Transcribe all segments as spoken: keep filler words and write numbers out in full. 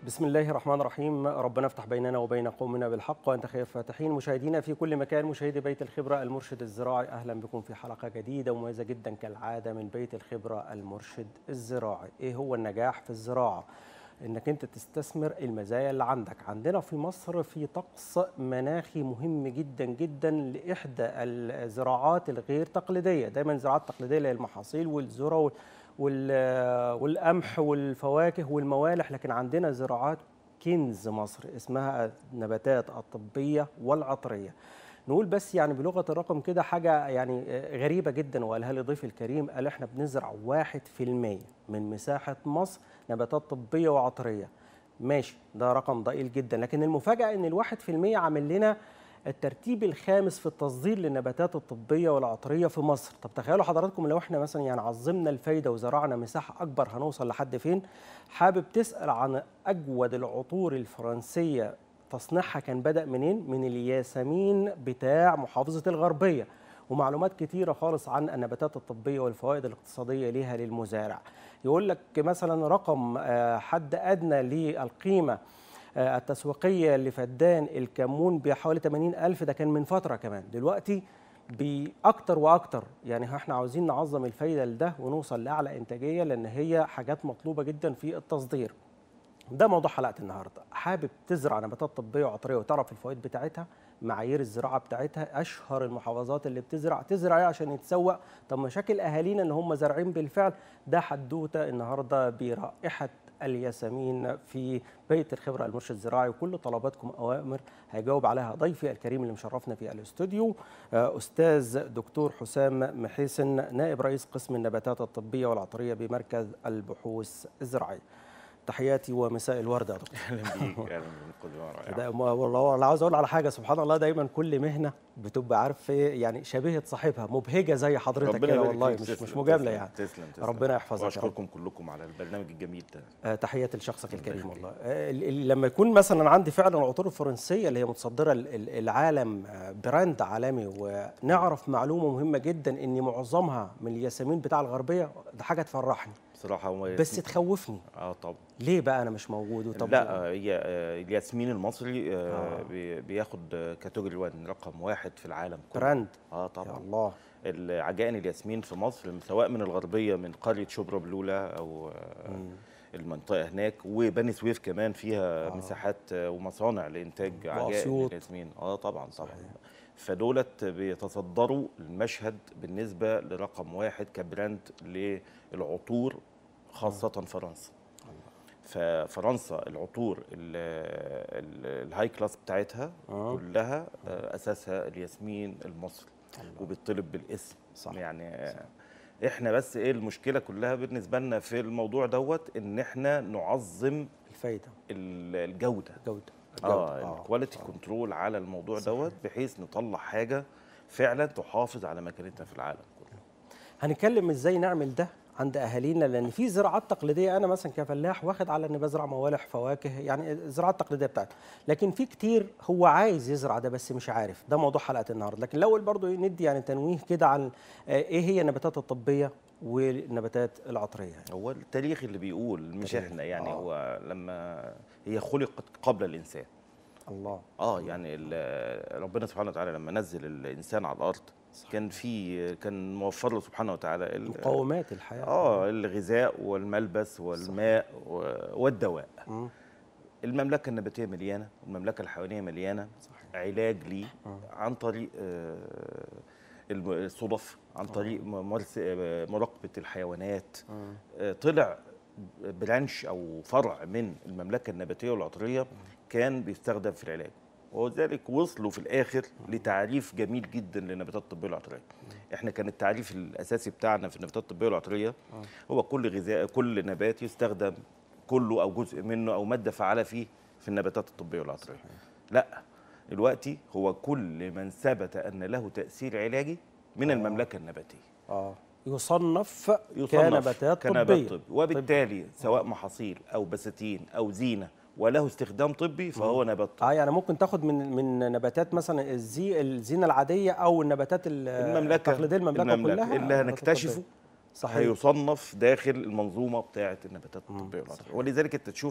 بسم الله الرحمن الرحيم. ربنا افتح بيننا وبين قومنا بالحق وأنت خير فاتحين. مشاهدينا في كل مكان، مشاهدي بيت الخبرة المرشد الزراعي، أهلا بكم في حلقة جديدة ومميزة جدا كالعادة من بيت الخبرة المرشد الزراعي. إيه هو النجاح في الزراعة؟ إنك أنت تستثمر المزايا اللي عندك. عندنا في مصر في طقس مناخي مهم جدا جدا لإحدى الزراعات الغير تقليدية. دايما الزراعات التقليدية للمحاصيل والذرة والقمح والفواكه والموالح، لكن عندنا زراعات كنز مصر اسمها النباتات الطبية والعطرية. نقول بس يعني بلغة الرقم كده حاجة يعني غريبة جدا، وقالها لي ضيفي الكريم، قال احنا بنزرع واحد في المية من مساحة مصر نباتات طبية وعطرية. ماشي، ده رقم ضئيل جدا، لكن المفاجأة ان الواحد في المية عامل لنا الترتيب الخامس في التصدير للنباتات الطبية والعطرية في مصر. طب تخيلوا حضراتكم لو احنا مثلا يعني عظمنا الفايدة وزرعنا مساحة أكبر هنوصل لحد فين؟ حابب تسأل عن أجود العطور الفرنسية تصنيعها كان بدأ منين؟ من الياسمين بتاع محافظة الغربية، ومعلومات كتيرة خالص عن النباتات الطبية والفوائد الاقتصادية ليها للمزارع. يقول لك مثلا رقم حد أدنى للقيمة التسويقية لفدان الكمون بحوالي ثمانين ألف، ده كان من فترة كمان، دلوقتي بأكتر وأكتر. يعني احنا عاوزين نعظم الفايدة لده ونوصل لأعلى إنتاجية، لأن هي حاجات مطلوبة جدا في التصدير. ده موضوع حلقة النهاردة. حابب تزرع نباتات طبية وعطرية وتعرف الفوائد بتاعتها، معايير الزراعة بتاعتها، أشهر المحافظات اللي بتزرع، تزرع ايه عشان يتسوق، طب مشاكل أهالينا اللي هم زارعين بالفعل، ده حدوتة النهاردة برائحة الياسمين في بيت الخبرة المرشد الزراعي. وكل طلباتكم أوامر هيجاوب عليها ضيفي الكريم اللي مشرفنا في الاستوديو، أستاذ دكتور حسام محيسن، نائب رئيس قسم النباتات الطبية والعطرية بمركز البحوث الزراعية. تحياتي ومساء الورد يا دكتور. اهلا بيك. اهلا بكل والله انا عاوز اقول على حاجه، سبحان الله دايما كل مهنه بتبقى عارف يعني شبيهه صاحبها، مبهجه زي حضرتك كده والله، مش تسلم مش مجامله يعني. تسلم تسلم. ربنا يحفظك. واشكركم كلكم على البرنامج الجميل ده. آه تحياتي لشخصك الكريم والله. آه لما يكون مثلا عندي فعلا العطور الفرنسيه اللي هي متصدره العالم، براند عالمي، ونعرف معلومه مهمه جدا ان معظمها من الياسمين بتاع الغربيه، ده حاجه تفرحني بصراحه. بس تخوفني. اه طبعا. ليه بقى انا مش موجود؟ وطب لا، هي الياسمين المصري آه. بياخد كاتيجوري واحد رقم واحد في العالم كله. براند. اه طبعا. يا الله. العجائن الياسمين في مصر سواء من الغربيه من قريه شبرا بلوله او مم. المنطقه هناك، وبني سويف كمان فيها آه. مساحات ومصانع لانتاج عجائن الياسمين. اه طبعا طبعا. فدولت بيتصدروا المشهد بالنسبه لرقم واحد كبراند للعطور، خاصه آه. فرنسا. ففرنسا العطور الهاي كلاس بتاعتها آه. كلها اساسها الياسمين المصري، وبيطلب بالاسم. صح. يعني صح. احنا بس ايه المشكله كلها بالنسبه لنا في الموضوع دوت، ان احنا نعظم الفايده، الجوده جوده اه الكواليتي كنترول على الموضوع صحيح. دوت بحيث نطلع حاجه فعلا تحافظ على مكانتنا في العالم كله. هنتكلم ازاي نعمل ده عند اهالينا، لان في زراعات تقليديه انا مثلا كفلاح واخد على اني بزرع موالح فواكه، يعني الزراعات التقليديه بتاعتي، لكن في كتير هو عايز يزرع ده بس مش عارف. ده موضوع حلقه النهارده. لكن الاول برضو ندي يعني تنويه كده عن ايه هي النباتات الطبيه والنباتات العطريه. هو التاريخ اللي بيقول مش احنا يعني آه. هو لما هي خلقت قبل الانسان. الله. اه يعني ربنا سبحانه وتعالى لما نزل الانسان على الارض صحيح. كان في كان موفر له سبحانه وتعالى مقومات الحياه، اه الغذاء والملبس والماء صحيح. والدواء. م. المملكه النباتيه مليانه، والمملكه الحيوانيه مليانه صحيح. علاج ليه عن طريق آه الصدف، عن طريق مراقبه الحيوانات. آه طلع برانش او فرع من المملكه النباتيه والعطريه كان بيستخدم في العلاج، وذلك وصلوا في الاخر لتعريف جميل جدا للنباتات الطبيه والعطريه. احنا كان التعريف الاساسي بتاعنا في النباتات الطبيه والعطريه هو كل غذاء كل نبات يستخدم كله او جزء منه او ماده فعاله فيه في النباتات الطبيه والعطريه. لا، دلوقتي هو كل من ثبت ان له تاثير علاجي من آه. المملكه النباتيه اه يصنف, يصنف كنباتات طبيه طبيه، وبالتالي طب. سواء محاصيل او بساتين او زينه وله استخدام طبي فهو نبات طبي. اه يعني ممكن تاخد من من نباتات مثلا الزي الزينه العاديه او النباتات المملكه التقليديه المملكه, المملكة كلها اللي هنكتشفه صحيح هيصنف داخل المنظومه بتاعه النباتات الطبيه والعطريه. ولذلك انت تشوف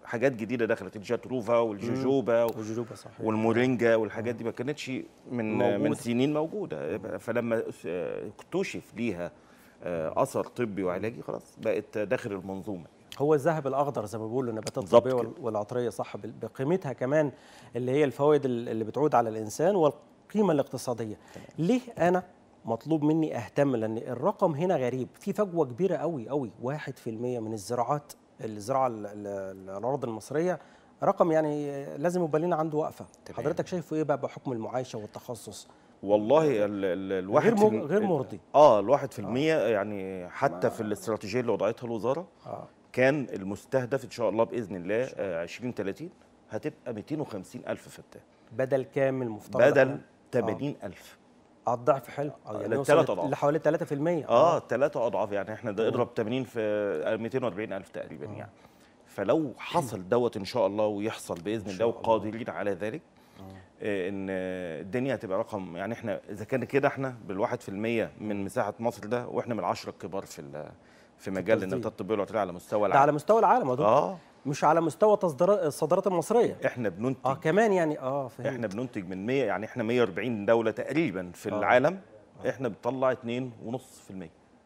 حاجات جديده دخلت، الجاتروفا والجوجوبا والجوجوبا صحيح والمورينجا والحاجات دي ما كانتش من موجودة. من سنين موجوده. فلما اكتشف ليها اثر طبي وعلاجي خلاص بقت داخل المنظومه. هو الذهب الاخضر زي ما بيقولوا النباتات بالظبط الطبيه كده. والعطريه صح، بقيمتها كمان اللي هي الفوائد اللي بتعود على الانسان والقيمه الاقتصاديه. ليه انا مطلوب مني اهتم؟ لان الرقم هنا غريب، في فجوه كبيره قوي قوي. واحد في المية من الزراعات الزراعه ال- ال- الاراضي المصريه، رقم يعني لازم يبقى لنا عنده وقفه. تمام. حضرتك شايفه ايه بقى بحكم المعايشه والتخصص؟ والله ال- ال- الواحد غير في مر- الم- غير مرضي. اه الواحد في المية يعني حتى في الاستراتيجيه اللي وضعتها الوزاره اه كان المستهدف ان شاء الله باذن الله آه، عشرين ثلاثين هتبقى مئتين وخمسين الف فدان بدل كام المفترض؟ بدل إحنا- ثمانين الف. اه الضعف حلو، اه يعني للثلاث يوصل أضعاف. لحوالي ثلاثة في المية. اه ثلاثة اضعاف، يعني احنا ده اضرب ثمانين في مئتين وأربعين الف تقريبا آه. يعني. فلو حصل دوت ان شاء الله ويحصل باذن الله شاء الله. وقادرين على ذلك، آه، ان آه، الدنيا هتبقى رقم، يعني احنا اذا كان كده احنا بالواحد في المية من مساحه مصر ده، واحنا من العشره الكبار في ال- في مجال التصدير. النباتات الطبيه والعطريه على مستوى ده على العالم. مستوى العالم يا دكتور، اه مش على مستوى تصديرات الصادرات المصريه. احنا بننتج اه كمان يعني اه فهمت. احنا بننتج من مية، يعني احنا مية وأربعين دوله تقريبا في آه. العالم، احنا بنطلع اتنين ونص في المية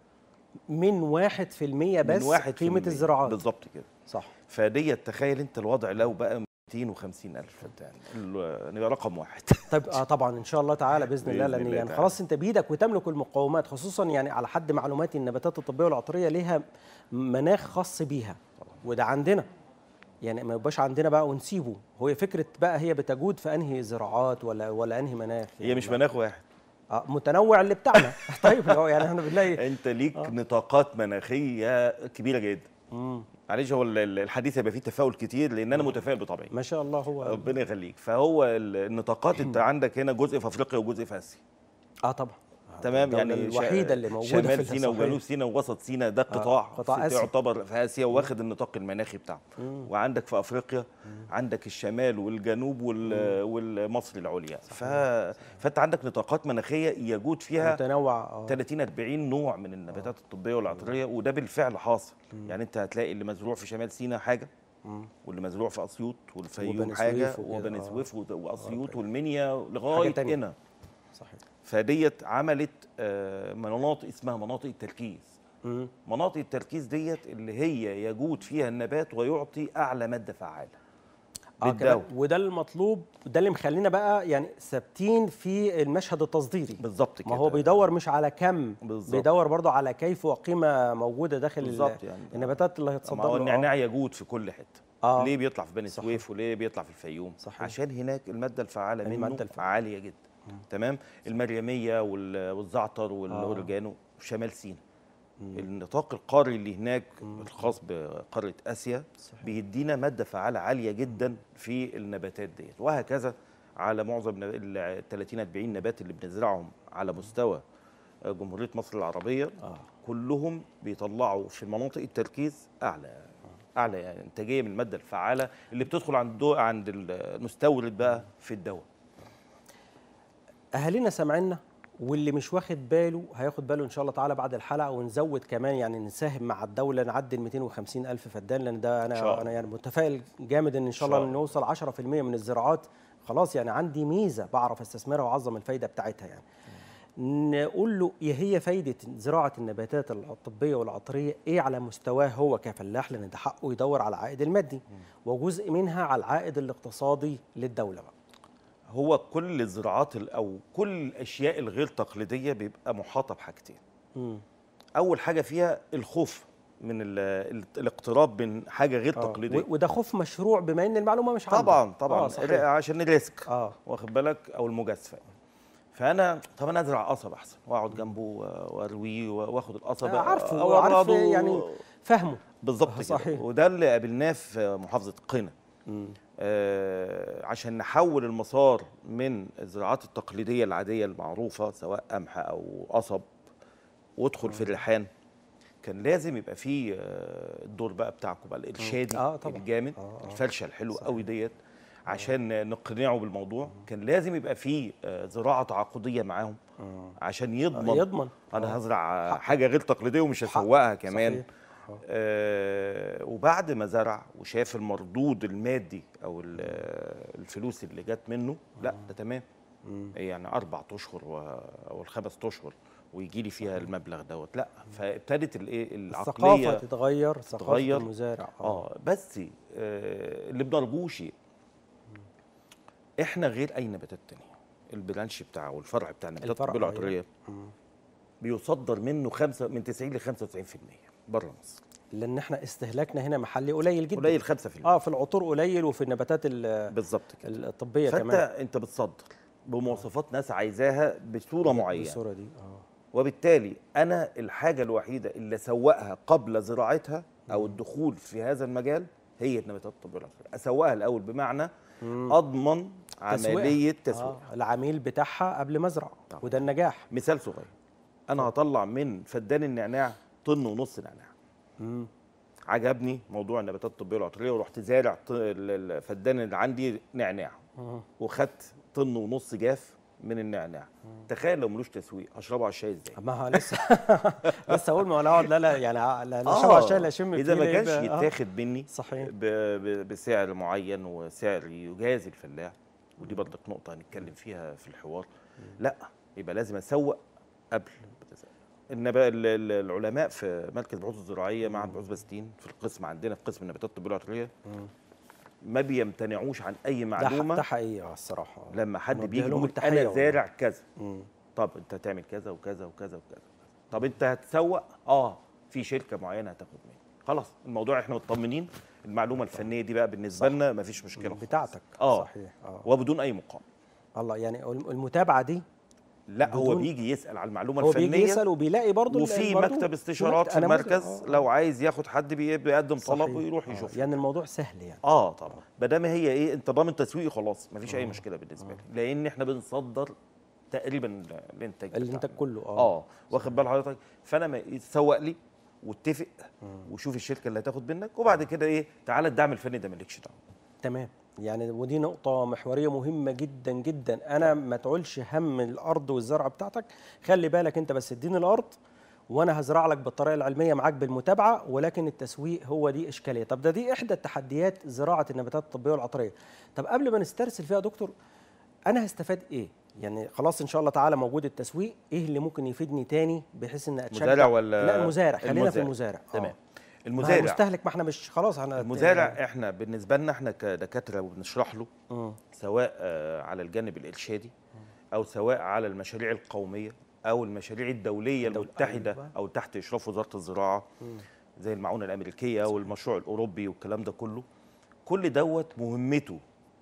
من واحد في المية من بس واحد في قيمه المية. الزراعات. بالظبط كده. صح. فديت تخيل انت الوضع لو بقى مئتين وخمسين الف فدان، ال- نبقى رقم واحد. طيب اه طبعا ان شاء الله تعالى باذن الله، بإذن لان الله يعني تعالى. خلاص انت بايدك وتملك المقومات، خصوصا يعني على حد معلوماتي النباتات الطبيه والعطريه ليها مناخ خاص بيها، وده عندنا يعني ما يبقاش عندنا بقى ونسيبه. هو فكره بقى هي بتجود في انهي زراعات ولا ولا انهي مناخ؟ هي يعني مش مناخ واحد، آه متنوع اللي بتاعنا. طيب هو يعني احنا بنلاقي انت ليك نطاقات مناخيه كبيره جدا. مم. معلش هو ال- ال- الحديث هيبقى فيه تفاؤل كتير لان انا متفائل بطبعي. ما شاء الله. هو ربنا يخليك. فهو ال- النطاقات انت عندك هنا جزء في افريقيا وجزء في اسيا. اه طبعا تمام، الدولة يعني شا- الوحيده اللي موجوده في شمال سيناء الصحيح. وجنوب سيناء ووسط سيناء ده قطاع قطاع في- آسيا. يعتبر في اسيا واخد النطاق المناخي بتاعه. مم. وعندك في افريقيا عندك الشمال والجنوب وال- والمصر العليا. ف... فانت عندك نطاقات مناخيه يجود فيها متنوع اه ثلاثين أربعين نوع من النباتات الطبيه والعطريه، وده بالفعل حاصل. يعني انت هتلاقي اللي مزروع في شمال سيناء حاجه، مم. واللي مزروع في اسيوط والفيوم وبني حاجه، سويف وكده، وبني آه. سويف و- واسيوط آه. والمنيا حاجة لغايه تانية. هنا. صحيح. فديت عملت آه، مناطق اسمها مناطق التركيز. مم. مناطق التركيز ديت اللي هي يجود فيها النبات ويعطي اعلى ماده فعاله اه كمان، بالدواء. وده المطلوب، ده اللي مخلينا بقى يعني ثابتين في المشهد التصديري. بالظبط كده. ما هو بيدور مش على كم، بالظبط. بيدور برضه على كيف وقيمه موجوده داخل ال- بالظبط يعني. النباتات اللي ما هيتصدر هو له. النعناع يجود في كل حته. آه. ليه بيطلع في بني صحيح. سويف وليه بيطلع في الفيوم؟ صحيح. عشان هناك الماده الفعاله منه المادة الفعالة. عاليه جدا. تمام. المريميه وال- والزعتر والاورجانو في شمال سيناء. النطاق القاري اللي هناك الخاص بقاره اسيا صحيح. بيدينا ماده فعاله عاليه جدا في النباتات ديت، وهكذا على معظم ال ثلاثين أربعين نبات اللي بنزرعهم على مستوى جمهوريه مصر العربيه. آه. كلهم بيطلعوا في مناطق التركيز اعلى اعلى يعني انتاجيه من الماده الفعاله اللي بتدخل عند الدو... عند المستورد بقى في الدواء. اهالينا سامعينا، واللي مش واخد باله هياخد باله ان شاء الله تعالى بعد الحلقه، ونزود كمان يعني نساهم مع الدوله نعدي ال مئتين وخمسين الف فدان، لان ده إن شاء انا الله. انا يعني متفائل جامد ان ان شاء إن شاء الله نوصل عشرة في المية من الزراعات. خلاص يعني عندي ميزه بعرف استثمرها واعظم الفايده بتاعتها. يعني نقول له ايه هي فايده زراعه النباتات الطبيه والعطريه ايه على مستواه هو كفلاح، لان ده حقه يدور على العائد المادي، وجزء منها على العائد الاقتصادي للدوله بقى. هو كل الزراعات ال- او كل الاشياء الغير تقليديه بيبقى محاطه بحاجتين. مم. اول حاجه فيها الخوف من ال ال الاقتراب من حاجه غير آه. تقليديه. و- وده خوف مشروع بما ان المعلومه مش عندي. طبعا طبعا آه آه صحيح. عشان الريسك اه واخد بالك او المجازفه. فانا طب انا ازرع قصب احسن واقعد جنبه و- وارويه واخد القصب آه، عارفه أو عارف أرضه. يعني فهمه. بالظبط آه، كده. صحيح. وده اللي قابلناه في محافظه قنا. مم. آه عشان نحول المسار من الزراعات التقليديه العاديه المعروفه سواء قمح او قصب وادخل في الريحان، كان لازم يبقى فيه آه الدور بقى بتاعكم بقى الارشادي آه، طبعاً. الجامد. آه، آه. الفرشه الحلوه صحيح. قوي ديت عشان نقنعه بالموضوع. كان لازم يبقى فيه آه زراعه تعاقديه معاهم آه. عشان آه، يضمن يضمن انا آه. هزرع حق. حاجه غير تقليديه ومش حق. هسوقها كمان. صحيح. آه وبعد ما زرع وشاف المردود المادي او الفلوس اللي جت منه، لا ده تمام. يعني اربع اشهر او الخمس اشهر ويجي لي فيها المبلغ دوت، لا. فابتدت الايه العقليه الثقافه تتغير، ثقافه المزارع. اه بس آه اللي بنرجوه شيء، احنا غير اي نباتات تانية. البرانش بتاعه والفرع بتاع النباتات الطبيه العطريه بيصدر منه خمسة من تسعين ل خمسة وتسعين في المية بره مصر، لان احنا استهلاكنا هنا محلي قليل جدا، قليل خمسة في المية. اه في العطور قليل وفي النباتات بالظبط كده الطبيه فانت كمان. فانت انت بتصدر بمواصفات ناس عايزاها بصوره معينه، بالصوره دي. اه وبالتالي انا الحاجه الوحيده اللي اسوقها قبل زراعتها او الدخول في هذا المجال هي النباتات الطبيه العطريه. اسوقها الاول بمعنى مم. اضمن عمليه تسويق آه. العميل بتاعها قبل ما ازرع، وده النجاح. مثال صغير، انا هطلع من فدان النعناع طن ونص نعناع. مم. عجبني موضوع النباتات الطبيه العطريه ورحت زارع الفدان اللي عندي نعناع، وخدت طن ونص جاف من النعناع. مم. تخيل لو ملوش تسويق هشربه على الشاي ازاي؟ ما هو لسه لسه اقول ما انا اقعد لا لا يعني لا اشربه على الشاي لا اشم فيه. اذا ما كانش يتاخد مني صحيح بسعر معين وسعر يجازي الفلاح، ودي برضك نقطه هنتكلم فيها في الحوار، لا يبقى لازم اسوق قبل. النبا العلماء في مركز البحوث الزراعيه مع البحوث بستين في القسم عندنا في قسم النباتات الطبيه العطريه ما بيمتنعوش عن اي معلومه. ده حقيقي الصراحه. لما حد بيجي يقول انا زارع كذا، طب انت هتعمل كذا وكذا وكذا وكذا، طب انت هتسوق اه في شركه معينه هتاخد مني، خلاص الموضوع احنا مطمنين. المعلومه الفنيه دي بقى بالنسبه لنا مفيش مشكله بتاعتك. اه صحيح. اه وبدون اي مقابل. الله، يعني المتابعه دي لا هو بيجي يسال على المعلومه هو الفنيه، بيجي يسال وبيلاقي برضه وفي مكتب استشارات في المركز آه. لو عايز ياخد حد بيقدم طلب ويروح يشوف. آه. يعني الموضوع سهل يعني. اه طبعا ما دام هي ايه انت ضامن تسويقي خلاص مفيش آه. اي مشكله بالنسبه لي، لان احنا بنصدر تقريبا الانتاج الانتاج كله. اه اه واخد بال حضرتك. فانا يتسوق لي واتفق وشوف الشركه اللي هتاخد منك، وبعد كده ايه تعالى الدعم الفني ده مالكش دعوه. تمام. يعني ودي نقطة محورية مهمة جدا جدا. أنا ما تعولش هم الأرض والزرع بتاعتك، خلي بالك أنت بس اديني الأرض وأنا هزرع لك بالطريقة العلمية معاك بالمتابعة، ولكن التسويق هو دي إشكالية. طب ده دي إحدى التحديات زراعة النباتات الطبية والعطرية. طب قبل ما نسترسل فيها يا دكتور، أنا هستفاد إيه؟ يعني خلاص إن شاء الله تعالى موجود التسويق، إيه اللي ممكن يفيدني تاني بحيث إن أتشجع؟ مزارع ولا لا المزارع، خلينا المزارع. في المزارع. تمام. آه. المزارع المستهلك ما احنا مش خلاص احنا المزارع احنا بالنسبه لنا احنا كدكاتره وبنشرح له م. سواء على الجانب الارشادي او سواء على المشاريع القوميه او المشاريع الدوليه المتحده أيوة. او تحت اشراف وزاره الزراعه م. زي المعونه الامريكيه او المشروع الاوروبي والكلام ده كله. كل دوت مهمته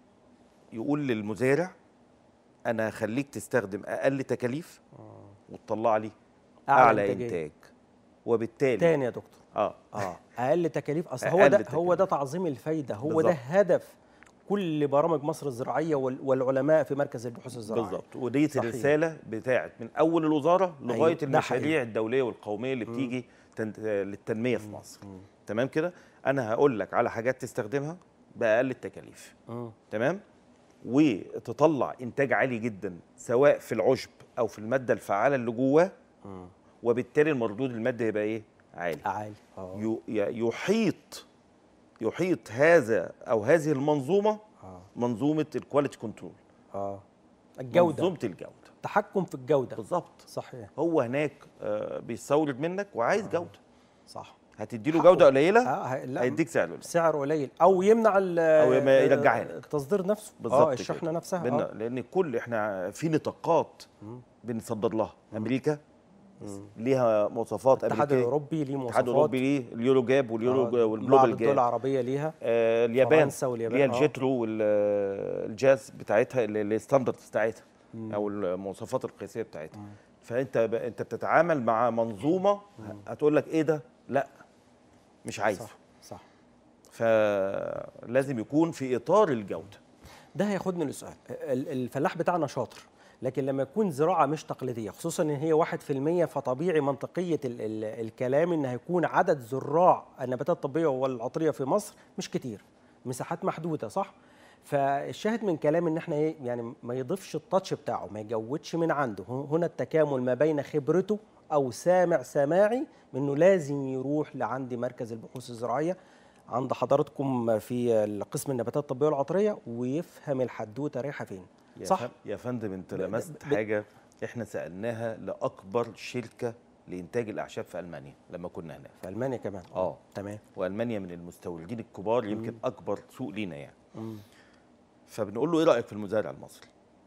يقول للمزارع انا هخليك تستخدم اقل تكاليف وتطلع لي اعلى, أعلى انتاج، وبالتالي تاني يا دكتور اه اه اقل تكاليف. اصل هو ده تكاليف. هو ده تعظيم الفايده، هو بالزبط. ده هدف كل برامج مصر الزراعيه والعلماء في مركز البحوث الزراعيه. بالظبط، ودي الرساله بتاعت من اول الوزاره لغايه أيوة. المشاريع الدوليه والقوميه اللي بتيجي تن... للتنميه في مصر. مم. تمام كده. انا هقول لك على حاجات تستخدمها باقل التكاليف. مم. تمام، وتطلع انتاج عالي جدا سواء في العشب او في الماده الفعاله اللي جواه، وبالتالي المردود المادي هيبقى ايه؟ عالي. عالي. اه يحيط يحيط هذا او هذه المنظومه آه. منظومه الكواليتي كنترول. اه الجوده، منظومه الجوده، تحكم في الجوده. بالظبط. صحيح. هو هناك آه بيستورد منك وعايز آه. جوده. صح. هتدي له جوده قليله آه. هيديك سعر قليل، سعر قليل او يمنع او يرجعها لك التصدير نفسه. بالظبط. اه الشحنه نفسها. آه. لان كل احنا في نطاقات بنصدر لها. امريكا ليها مواصفات، الاتحاد الاوروبي ليه مواصفات، الاتحاد الاوروبي ليه اليورو جاب واليورو آه والجلوبال جاب، الدول العربيه ليها، آه اليابان فرنسا واليابان ليها الجيترو والجاز بتاعتها اللي ستاندردز بتاعتها مم. او المواصفات القياسيه بتاعتها. مم. فانت ب... انت بتتعامل مع منظومه هتقول لك ايه ده؟ لا مش عايزه. صح صح. فلازم يكون في اطار الجوده. ده هياخدني لسؤال. الفلاح بتاعنا شاطر، لكن لما يكون زراعه مش تقليديه، خصوصا ان هي واحد في المية، فطبيعي منطقيه ال ال الكلام ان هيكون عدد زراع النباتات الطبيه والعطريه في مصر مش كتير، مساحات محدوده، صح؟ فالشاهد من كلام ان احنا ايه يعني ما يضيفش التاتش بتاعه، ما يجودش من عنده. هنا التكامل ما بين خبرته او سامع سماعي انه لازم يروح لعند مركز البحوث الزراعيه عند حضراتكم في قسم النباتات الطبيه والعطريه ويفهم الحدوته رايحه فين. يا صح فن- يا فندم انت ب- لمست ب- حاجه احنا سالناها لاكبر شركه لانتاج الاعشاب في المانيا لما كنا هناك. في المانيا كمان. اه تمام. والمانيا من المستوردين الكبار، يمكن مم. اكبر سوق لينا يعني. مم. فبنقول له ايه رايك في المزارع المصري؟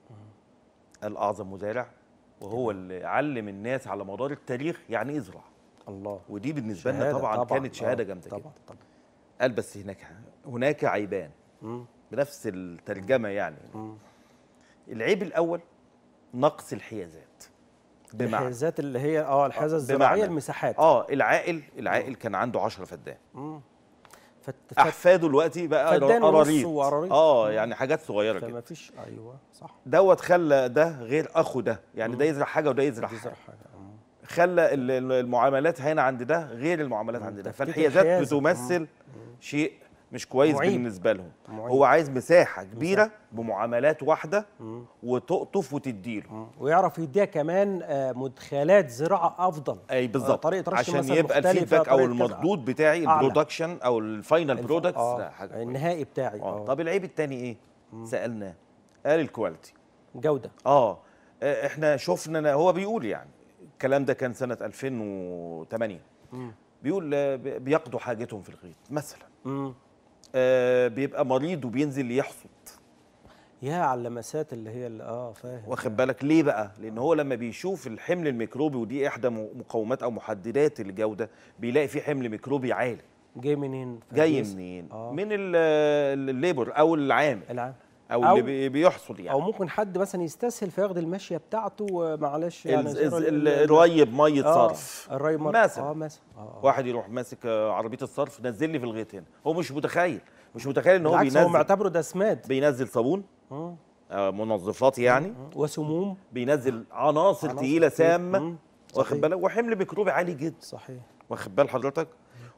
قال اعظم مزارع، وهو اللي علم الناس على مدار التاريخ يعني ايه زراعه. الله. ودي بالنسبه لنا شهادة طبعا, طبعاً. كانت شهاده آه، جامده طبعا جدا. طبعا. قال بس هناك هناك عيبان، مم. بنفس الترجمه يعني. مم. العيب الاول نقص الحيازات. بمعنى الحيازات اللي هي اه الحيازه آه، الزراعيه، بمعنى المساحات. اه العائل العائل كان عنده عشرة فدان، مم. فت... فت... احفاده دلوقتي بقى فدان ونص قراريط. وقراريط. اه مم. يعني حاجات صغيره فما كده. فيش. ايوه صح. دوت خلى ده غير اخو ده، يعني مم. ده يزرع حاجه وده يزرع دي حاجه. حاجه. مم. خلى ال- ال- المعاملات هنا عند ده غير المعاملات مم. عند ده، تفكيك فالحيازات الحيازة. بتمثل مم. شيء مش كويس معيب. بالنسبه لهم. معيب. هو عايز مساحه كبيره مساحة. بمعاملات واحده مم. وتقطف وتديله. مم. ويعرف يديها كمان آه، مدخلات زراعه افضل. اي آه، بالظبط، طريقه رش عشان مثلا يبقى مختلفة، الفيدباك او طريقة كذا. المردود بتاعي أعلى. البرودكشن او الفاينل الف- برودكتس آه. لا حاجه كويسة. النهائي بتاعي. اه اه طب العيب التاني ايه؟ سالناه قال الكواليتي. جوده. اه آه، احنا شفنا، هو بيقول يعني الكلام ده كان سنه ألفين وثمانية. مم. بيقول آه، بي- بيقضوا حاجتهم في الغيط مثلا. مم. آه، بيبقى مريض وبينزل يحصد. يا على اللمسات اللي هي اللي اه فاهم. واخد بالك ليه بقى؟ لان هو لما بيشوف الحمل الميكروبي، ودي احدى م- مقومات او محددات الجوده، بيلاقي في حمل ميكروبي عالي. جاي منين؟ جاي فبيس- منين؟ آه. من ال- الليبر او العامل العام. او, أو- اللي بي- بيحصد يعني. او ممكن حد مثلا يستسهل فياخد المشيه بتاعته ومعلش يعني ال- زي ال- ال- الريب ميه آه، صرف الري مر... مثلا. اه مثلا آه. آه. واحد يروح ماسك آه، عربيه الصرف، نزل لي في الغيط هنا. هو مش متخيل مش متخيل ان هو بالعكس هو بينزل معتبره ده سماد. بينزل صابون، مم. آه، منظفات يعني، مم. وسموم. بينزل عناصر عناصر تقيله كتير. سامه. مم. واخد صحيح. بالك؟ وحمل ميكروبي عالي جدا. صحيح. واخد بال حضرتك؟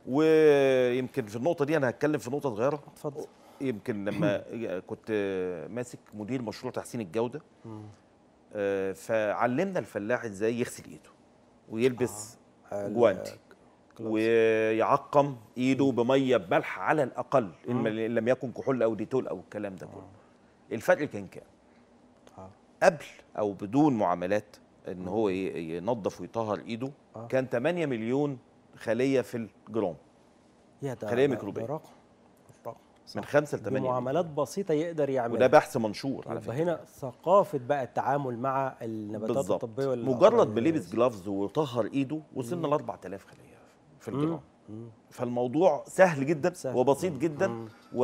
ويمكن في النقطه دي انا هتكلم في نقطه صغيره. اتفضل. يمكن لما كنت ماسك مدير مشروع تحسين الجوده، مم. آه، فعلمنا الفلاح ازاي يغسل ايده ويلبس ال- جوانتي ويعقم ايده بميه بملح على الاقل ان مم. لم يكن كحول او ديتول او الكلام ده كله. الفرق كان كام؟ آه. قبل او بدون معاملات ان هو ي- ينظف ويطهر ايده آه. كان ثمانية مليون خليه في الجرام، يا ده خلية ده- ميكروبية. ده رقم رقم. من صح. خمسة ل ثمانية بمعاملات بسيطه يقدر يعملها. وده بحث منشور على يبقى فكره. هنا ثقافه بقى التعامل مع النباتات بالظبط. الطبيه وال- مجرد بلبس جلافز وطهر ايده وصلنا ل أربعة آلاف خليه في الجرام. مم. فالموضوع سهل جدا سهل. وبسيط جدا،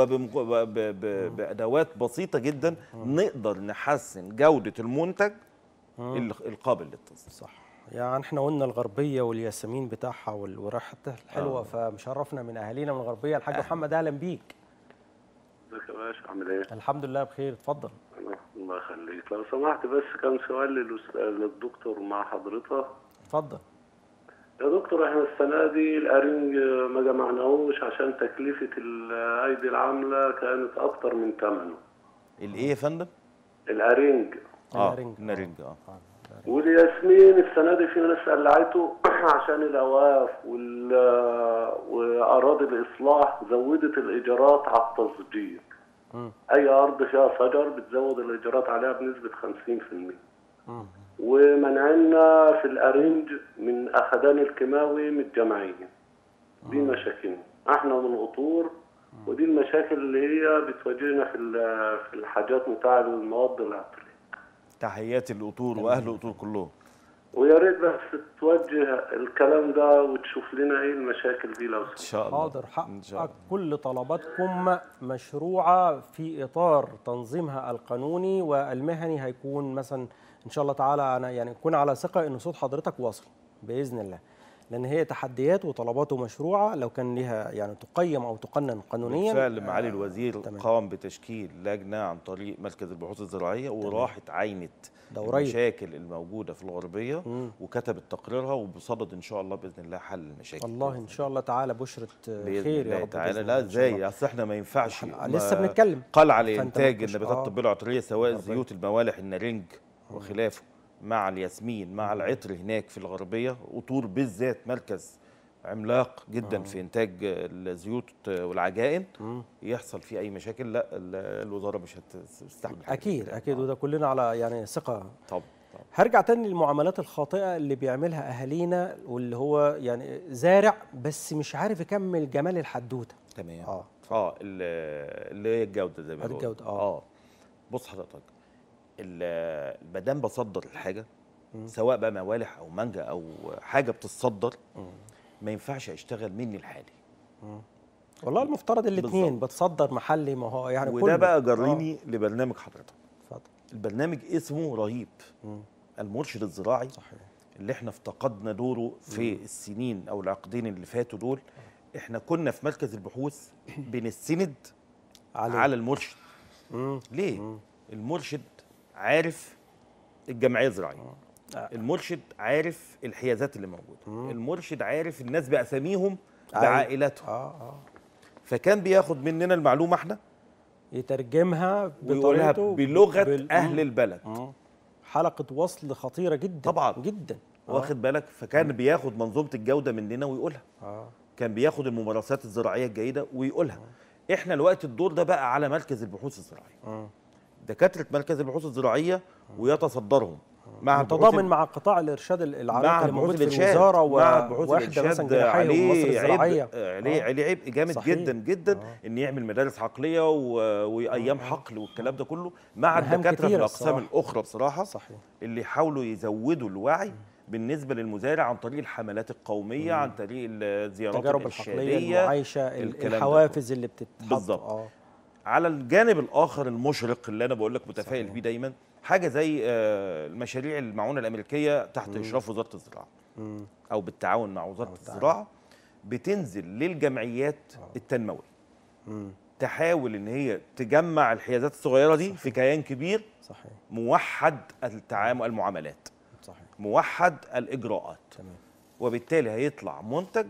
وبادوات بسيطه جدا نقدر نحسن جوده المنتج ال- القابل للتصدير. صح. يعني احنا قلنا الغربيه والياسمين بتاعها وال- وريحتها الحلوه. آه. فمشرفنا من اهالينا من الغربيه الحاج محمد. اهلا بيك. ازيك يا باشا عامل ايه؟ الحمد لله بخير. اتفضل. الله يخليك، لو سمحت بس كان سؤال للأس- للدكتور مع حضرتك. اتفضل. يا دكتور احنا السنة دي الأرنج ما جمعناهوش عشان تكلفة الأيدي العاملة كانت أكتر من ثمنه. الايه يا فندم؟ الأرنج اه النارنج. النارنج اه آه. والياسمين السنة دي في ناس قلعته عشان الأواف وال وأراضي الإصلاح زودت الإيجارات على التصدير. مم. أي أرض فيها شجر بتزود الإيجارات عليها بنسبة خمسين في المية. مم. ومنعنا في الأرنج من أخدان الكيماوي من الجمعية. دي مشاكلنا احنا من القطور، ودي المشاكل اللي هي بتواجهنا في ال- في الحاجات بتاع المواد العطرية. تحياتي للقطور واهل القطور كلهم. ويا ريت بس توجه الكلام ده وتشوف لنا ايه المشاكل دي لو ان سمحت. شاء الله. حاضر. ان شاء حقق الله. كل طلباتكم مشروعه في اطار تنظيمها القانوني والمهني. هيكون مثلا ان شاء الله تعالى انا يعني اكون على ثقه ان صوت حضرتك واصل باذن الله، لان هي تحديات وطلباته مشروعه لو كان لها يعني تقيم او تقنن قانونيا. بالفعل معالي الوزير تمام. قام بتشكيل لجنه عن طريق مركز البحوث الزراعيه وراحت عينت ده قريب. المشاكل الموجوده في الغربيه مم. وكتبت تقريرها وبصدد ان شاء الله باذن الله حل المشاكل. الله ان شاء الله تعالى بشره باذن خير يا الله رب. تعالى. بإذن لا الله إن شاء الله. ازاي؟ اصل احنا ما ينفعش إحنا لسه بنتكلم. قلعه فأنت لانتاج ممكن- النباتات آه. الطبيه العطريه سواء الغربية. الزيوت الموالح النارنج وخلافه مع الياسمين مع العطر هناك في الغربيه، قطور بالذات مركز عملاق جدا في انتاج الزيوت والعجائن، يحصل فيه اي مشاكل لا الوزاره مش هتستحمل. اكيد اكيد، وده كلنا على يعني ثقه. طب هرجع تاني للمعاملات الخاطئه اللي بيعملها اهالينا، واللي هو يعني زارع بس مش عارف يكمل جمال الحدوته. تمام. اه اه اللي هي الجوده زي ما بيقولوا. الجوده اه اه بص حضرتك، ما دام بصدر الحاجه سواء بقى موالح او مانجا او حاجه بتتصدر، ما ينفعش اشتغل مني لحالي. والله المفترض الاثنين بتصدر محلي، ما هو يعني وده بقى جريني آه. لبرنامج حضرتك. اتفضل. البرنامج اسمه رهيب، مم. المرشد الزراعي. صحيح. اللي احنا افتقدنا دوره في مم. السنين او العقدين اللي فاتوا دول. احنا كنا في مركز البحوث بنستند علي. على المرشد. مم. ليه؟ مم. المرشد عارف الجمعيه الزراعيه، آه. المرشد عارف الحيازات اللي موجوده، مم. المرشد عارف الناس باساميهم بعائلاتهم. اه اه فكان بياخد مننا المعلومه احنا يترجمها ويقولها بلغه بال... اهل البلد. آه. حلقه وصل خطيره جدا طبعا جدا. واخد بالك؟ فكان مم. بياخد منظومه الجوده مننا ويقولها. آه. كان بياخد الممارسات الزراعيه الجيده ويقولها. آه. احنا الوقت الدور ده بقى على مركز البحوث الزراعيه. آه. دكاتره مركز البحوث الزراعيه ويتصدرهم مع متضامن مع قطاع الارشاد العراقي اللي موجود في الوزاره ووحده مثلا جناحيه ومصر الزراعيه. عليه عليه عبء جامد صحيح. جدا جدا آه. ان يعمل مدارس عقليه وايام آه. حقل والكلام ده كله مع الدكاتره في الاقسام الاخرى بصراحه. صحيح. اللي يحاولوا يزودوا الوعي بالنسبه للمزارع عن طريق الحملات القوميه، مم. عن طريق الزيارات التجارب الحقليه، المعايشه، الحوافز اللي بتتحط. بالظبط. آه. على الجانب الاخر المشرق اللي انا بقول لك متفائل بيه دايما، حاجه زي المشاريع المعونه الامريكيه تحت مم. اشراف وزاره الزراعه مم. او بالتعاون مع وزاره الزراعه، بتنزل للجمعيات أوه. التنمويه مم. تحاول ان هي تجمع الحيازات الصغيره دي صحيح. في كيان كبير صحيح. موحد التعامل المعاملات صحيح. موحد الاجراءات تمام. وبالتالي هيطلع منتج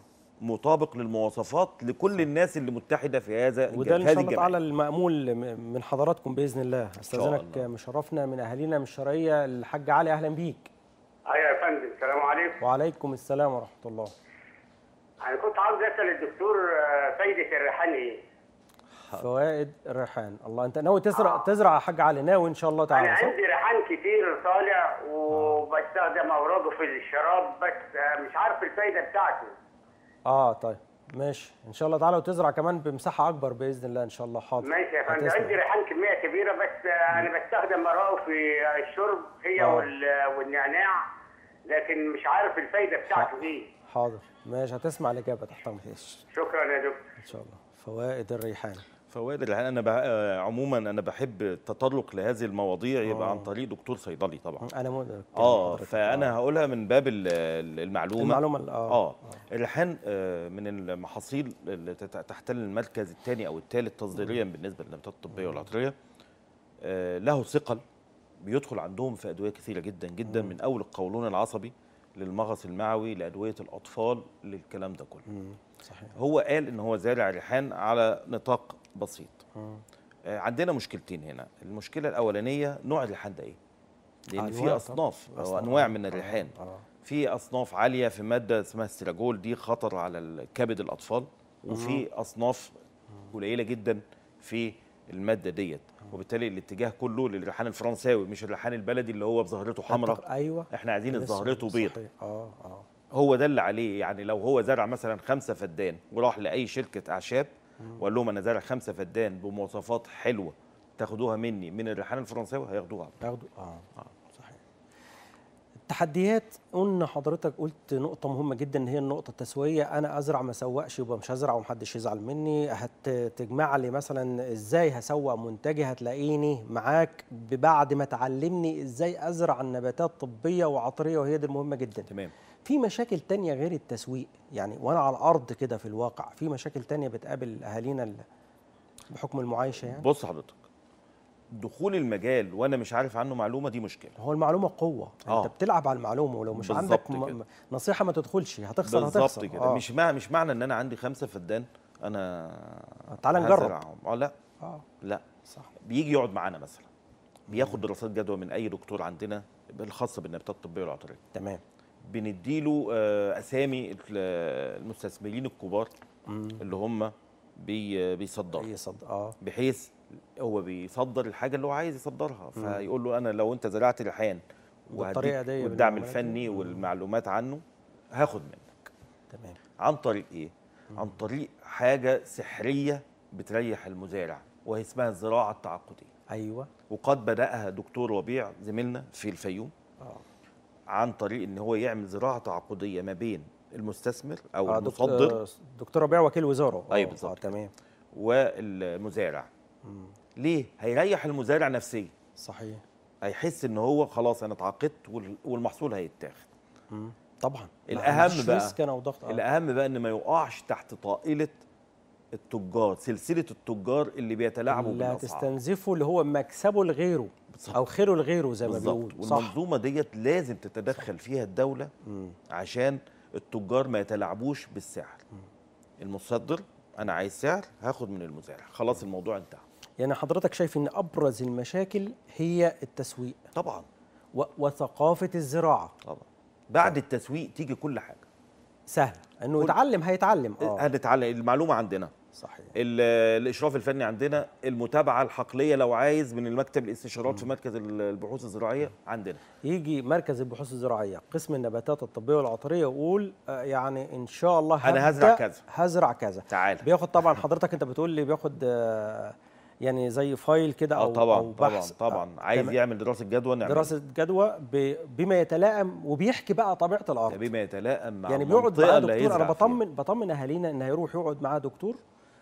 مطابق للمواصفات لكل صح. الناس اللي متحده في هذا وده ان شاء الله تعالى المأمول من حضراتكم باذن الله. استاذنك مشرفنا من اهالينا من الشرقيه الحاج علي، اهلا بيك. ايوه يا فندم، السلام عليكم. وعليكم السلام ورحمه الله. انا كنت عاوز اسال الدكتور فايده الريحان ايه؟ فوائد الريحان. الله، انت ناوي تزرع آه. تزرع يا حاج علي؟ ناوي ان شاء الله تعالى. انا عندي ريحان كتير طالع وبستخدم اوراقه في الشراب، بس مش عارف الفايده بتاعته. اه طيب ماشي ان شاء الله تعالى، وتزرع كمان بمساحه اكبر باذن الله ان شاء الله. حاضر ماشي يا فندم. عندي ريحان كميه كبيره، بس انا بستخدم اوراقه في الشرب هي آه. والنعناع، لكن مش عارف الفايده بتاعته ايه. حاضر ماشي، هتسمع الاجابه تحت امرك. شكرا يا دكتور. ان شاء الله. فوائد الريحان. فوائد الريحان انا بح... عموما انا بحب التطرق لهذه المواضيع يبقى آه. عن طريق دكتور صيدلي طبعا. انا مو اه فانا آه. هقولها من باب المعلومه. المعلومه اه, آه. الريحان آه من المحاصيل اللي تحتل المركز الثاني او الثالث تصديريا بالنسبه للنباتات الطبيه والعطريه. آه له ثقل، بيدخل عندهم في ادويه كثيره جدا جدا، مم. من اول القولون العصبي للمغص المعوي لادويه الاطفال للكلام ده كله. مم. صحيح. هو قال ان هو زارع ريحان على نطاق بسيط. آه عندنا مشكلتين هنا. المشكله الاولانيه نوع الريحان ده ايه؟ لان في اصناف او انواع من الريحان. آه. آه. في اصناف عاليه في ماده اسمها السيراجول، دي خطر على كبد الاطفال، وفي اصناف قليله جدا في الماده ديت، وبالتالي الاتجاه كله للريحان الفرنساوي مش الريحان البلدي اللي هو بظهرته حمراء. ايوه احنا عايزين ظهرته بيض. اه اه هو ده اللي عليه. يعني لو هو زرع مثلا خمسه فدان وراح لاي شركه اعشاب وقال لهم انا زارع خمسه فدان بمواصفات حلوه تاخدوها مني من الريحان الفرنساوي، هياخدوها. هياخدوا اه اه صحيح. التحديات، قلنا حضرتك قلت نقطه مهمه جدا، ان هي النقطه التسويه. انا ازرع ما اسوقش يبقى مش هزرع ومحدش يزعل مني. هتجمع لي مثلا ازاي هسوق منتجي، هتلاقيني معاك بعد ما تعلمني ازاي ازرع النباتات طبيه وعطريه، وهي دي المهمه جدا. تمام. في مشاكل تانية غير التسويق يعني، وانا على الارض كده في الواقع في مشاكل تانية بتقابل اهالينا بحكم المعايشه يعني؟ بص حضرتك، دخول المجال وانا مش عارف عنه معلومه دي مشكله. هو المعلومه قوه. آه. انت بتلعب على المعلومه، ولو مش عندك م... نصيحه ما تدخلش، هتخسر هتخسر. بالظبط كده. آه. مش مع... مش معنى ان انا عندي خمسه فدان انا تعال نجرب. اه لا اه لا صح. بيجي يقعد معانا مثلا بياخد دراسات جدوى من اي دكتور عندنا الخاصه بالنباتات الطبيه والعطريه. تمام. بنديله آه، اسامي المستثمرين الكبار مم. اللي هم بي بيصدروا بيصدر اه بحيث هو بيصدر الحاجه اللي هو عايز يصدرها، فيقول له انا لو انت زرعت ريحان بالطريقه دي والدعم الفني والمعلومات عنه هاخد منك. تمام. عن طريق ايه؟ مم. عن طريق حاجه سحريه بتريح المزارع وهي اسمها الزراعه التعاقديه. ايوه. وقد بداها دكتور ربيع زميلنا في الفيوم اه عن طريق ان هو يعمل زراعه تعاقديه ما بين المستثمر او آه المصدر. دكتور ربيع وكيل وزاره. ايوه بالظبط. آه تمام. والمزارع. مم. ليه؟ هيريح المزارع نفسيا. صحيح. هيحس ان هو خلاص انا اتعاقدت والمحصول هيتاخد. طبعا. الاهم بقى آه. الاهم بقى ان ما يقعش تحت طائله التجار، سلسله التجار اللي بيتلاعبوا بالاسعار، اللي هتستنزفه اللي هو مكسبه لغيره او خيره لغيره زي ما بيقولوا. والمنظومه ديت لازم تتدخل صح. فيها الدوله مم. عشان التجار ما يتلاعبوش بالسعر. مم. المصدر انا عايز سعر هاخد من المزارع، خلاص الموضوع انتهى. يعني حضرتك شايف ان ابرز المشاكل هي التسويق طبعا و... وثقافه الزراعه. طبعا. بعد طبعا. التسويق تيجي كل حاجه سهل انه كل... يتعلم هيتعلم اه هنتعلم، المعلومه عندنا صحيح، الاشراف الفني عندنا، المتابعه الحقليه لو عايز من المكتب الاستشارات في مركز البحوث الزراعيه عندنا. يجي مركز البحوث الزراعيه قسم النباتات الطبيه والعطريه يقول آه يعني ان شاء الله انا هزرع كذا هزرع كذا تعال. بياخد طبعا حضرتك انت بتقول لي بياخد آه يعني زي فايل كده او طبعا او بحث. طبعا طبعا آه عايز يعمل دراسه جدوى نعمل دراسه جدوى بما يتلائم وبيحكي بقى طبيعه الارض بما يتلائم مع يعني بيقعد مع دكتور. انا بطمن بطمن اهالينا ان هيروح يقعد معاه دكتور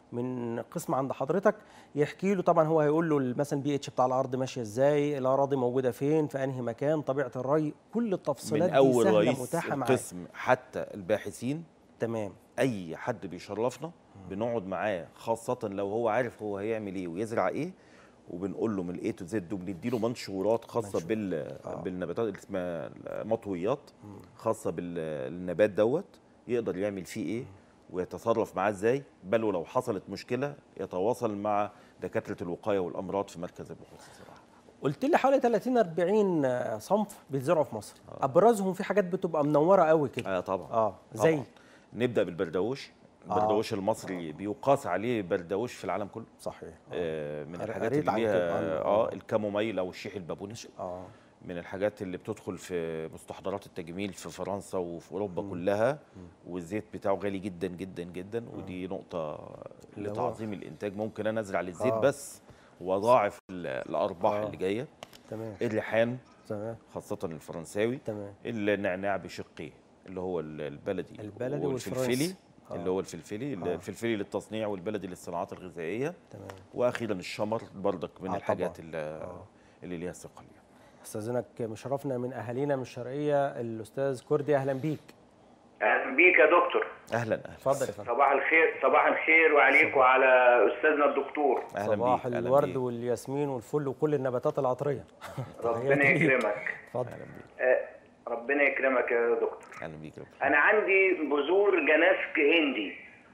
من قسم عند حضرتك يحكي له. طبعا هو هيقول له مثلا البي اتش بتاع الارض ماشيه ازاي، الاراضي موجوده فين، في انهي مكان، طبيعه الري، كل التفصيلات من أول دي رئيس سهله متاحه معاه. القسم حتى الباحثين. تمام. اي حد بيشرفنا بنقعد معاه، خاصه لو هو عارف هو هيعمل ايه ويزرع ايه، وبنقول له من الاي تو زد، وبندي له منشورات خاصه منشور. بال آه. بالنباتات اللي اسمها مطويات خاصه بالنبات دوت يقدر يعمل فيه ايه ويتصرف معاه ازاي، بل ولو حصلت مشكله يتواصل مع دكاتره الوقايه والامراض في مركز البحوث الزراعيه. قلت لي حوالي ثلاثين أربعين صنف بيتزرعوا في مصر. آه. ابرزهم في حاجات بتبقى منوره قوي كده. اه طبعا. اه زي طبعًا. نبدا بالبردوش. البردوش آه. المصري آه. بيقاس عليه بردوش في العالم كله. صحيح. آه من الحاجات اللي ليها اه الكاموميل او الشيح البابوني. اه من الحاجات اللي بتدخل في مستحضرات التجميل في فرنسا وفي اوروبا مم. كلها. مم. والزيت بتاعه غالي جدا جدا جدا. مم. ودي نقطه لتعظيم الانتاج. ممكن انا ازرع للزيت آه. بس واضاعف الارباح آه. اللي جايه. تمام. الريحان تمام خاصه الفرنساوي. تمام. النعناع بشقيه اللي هو البلدي البلدي والفلفلي آه. اللي هو الفلفلي آه. الفلفلي للتصنيع والبلدي للصناعات الغذائيه. تمام. واخيرا الشمر برضك من آه الحاجات اللي, آه. اللي ليها ثقه ليها. استاذنك مشرفنا من اهالينا من الشرقيه الاستاذ كردي، اهلا بيك. اهلا بيك يا دكتور. اهلا اهلا. اتفضل يا فندم. صباح الخير. صباح الخير وعليك وعلى استاذنا الدكتور. اهلا بيك. صباح الورد والياسمين والفل وكل النباتات العطريه. ربنا يكرمك. اتفضل. اهلا بيك. آه ربنا يكرمك يا دكتور. اهلا بيك. انا عندي بذور جناسك هندي.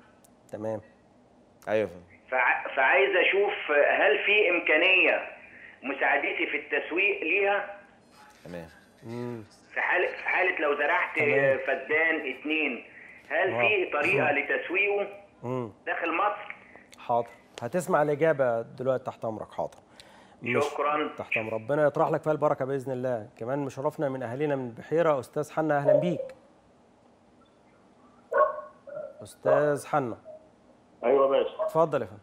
تمام. ايوه. فع... فعايز اشوف هل في امكانيه مساعدتي في التسويق ليها. تمام. في حاله في حاله لو زرعت تمام. فدان اتنين، هل واو. في طريقه مم. لتسويقه مم. داخل مصر؟ حاضر، هتسمع الاجابه دلوقتي تحت امرك. حاضر. شكرا. تحت امر، ربنا يطرح لك فيها البركه باذن الله. كمان مشرفنا من اهالينا من البحيره استاذ حنا، اهلا بيك. استاذ حنا. ايوه يا باشا. اتفضل يا فندم.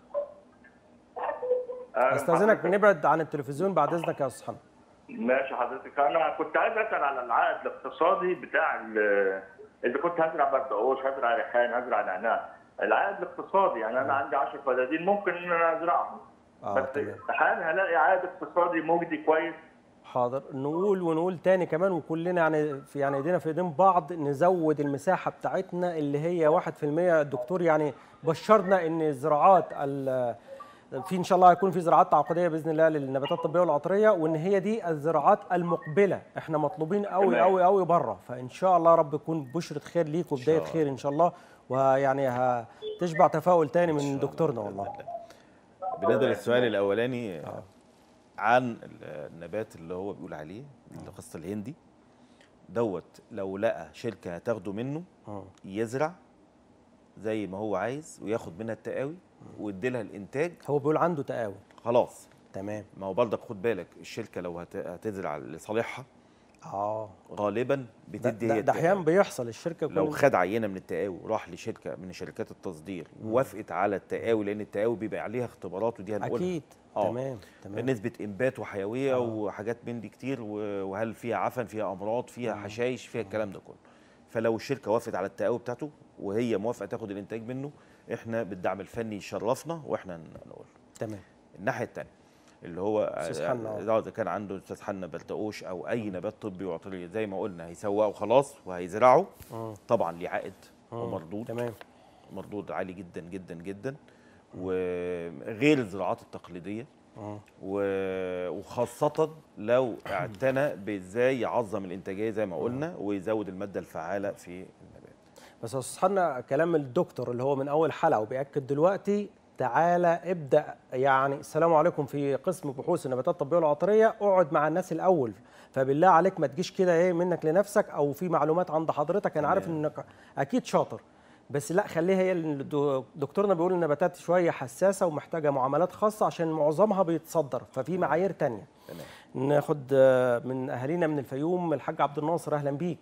استاذنك نبعد عن التلفزيون بعد اذنك يا استاذ حنا. ماشي حضرتك. انا كنت عايز اسال على العائد الاقتصادي بتاع اذا كنت هزرع بردقوش، هزرع ريحان، هزرع نعناع. العائد الاقتصادي يعني انا عندي عشر فدادين ممكن ان انا ازرعهم. آه بس هل هلاقي عائد اقتصادي مجدي كويس؟ حاضر، نقول ونقول تاني كمان، وكلنا يعني في يعني ايدينا في ايدين بعض نزود المساحه بتاعتنا اللي هي واحد في المية. الدكتور يعني بشرنا ان الزراعات في ان شاء الله هيكون في زراعات تعاقديه باذن الله للنباتات الطبيه والعطريه، وان هي دي الزراعات المقبله. احنا مطلوبين قوي قوي قوي بره، فان شاء الله رب يكون بشره خير ليك وبدايه خير ان شاء الله، ويعني هتشبع تفاؤل تاني من دكتورنا والله. بالنسبه للسؤال الاولاني، عن النبات اللي هو بيقول عليه القصه الهندي دوت، لو لقى شركه هتاخده منه يزرع زي ما هو عايز وياخد منها التقاوي ويدي لها الانتاج. هو بيقول عنده تقاوي خلاص تمام. ما هو برضك خد بالك الشركه لو هت- هتزرع لصالحها اه غالبا ده, بتدي ده, هي ده احيانا التقاوي. بيحصل الشركه لو يكون- خد عينه من التقاوي وراح لشركه من شركات التصدير ووافقت على التقاوي، لان التقاوي بيبقى عليها اختبارات ودي هنقولها اكيد آه. تمام تمام. نسبه انبات وحيويه آه. وحاجات من دي كتير، و- وهل فيها عفن، فيها امراض، فيها حشائش، فيها الكلام ده كله. فلو الشركه وافقت على التقاوي بتاعته وهي موافقه تاخد الانتاج منه، احنا بالدعم الفني يشرفنا واحنا نقول. تمام. الناحيه الثانيه اللي هو أستاذ حنا. اذا اذا كان عنده استاذ حنا برتقوش او اي نبات طبي وعطري زي ما قلنا هيسوقه خلاص وهيزرعه، مم. طبعا ليه عائد مم. ومردود تمام. مردود عالي جدا جدا جدا، وغير الزراعات التقليديه، مم. و- وخاصه لو اعتنى بازاي يعظم الانتاجيه زي ما قلنا ويزود الماده الفعاله في النبات. بس يا استاذ حنا كلام الدكتور اللي هو من اول حلقه وبياكد دلوقتي، تعالى ابدا يعني السلام عليكم في قسم بحوث النباتات الطبيه والعطريه، اقعد مع الناس الاول، فبالله عليك ما تجيش كده ايه منك لنفسك او في معلومات عند حضرتك، انا عارف انك اكيد شاطر بس لا خليها هي. الدو- دكتورنا بيقول النباتات شويه حساسه ومحتاجه معاملات خاصه عشان معظمها بيتصدر، ففي معايير تانية. تمام. ناخد آه، من اهالينا من الفيوم الحاج عبد الناصر، اهلا بيك.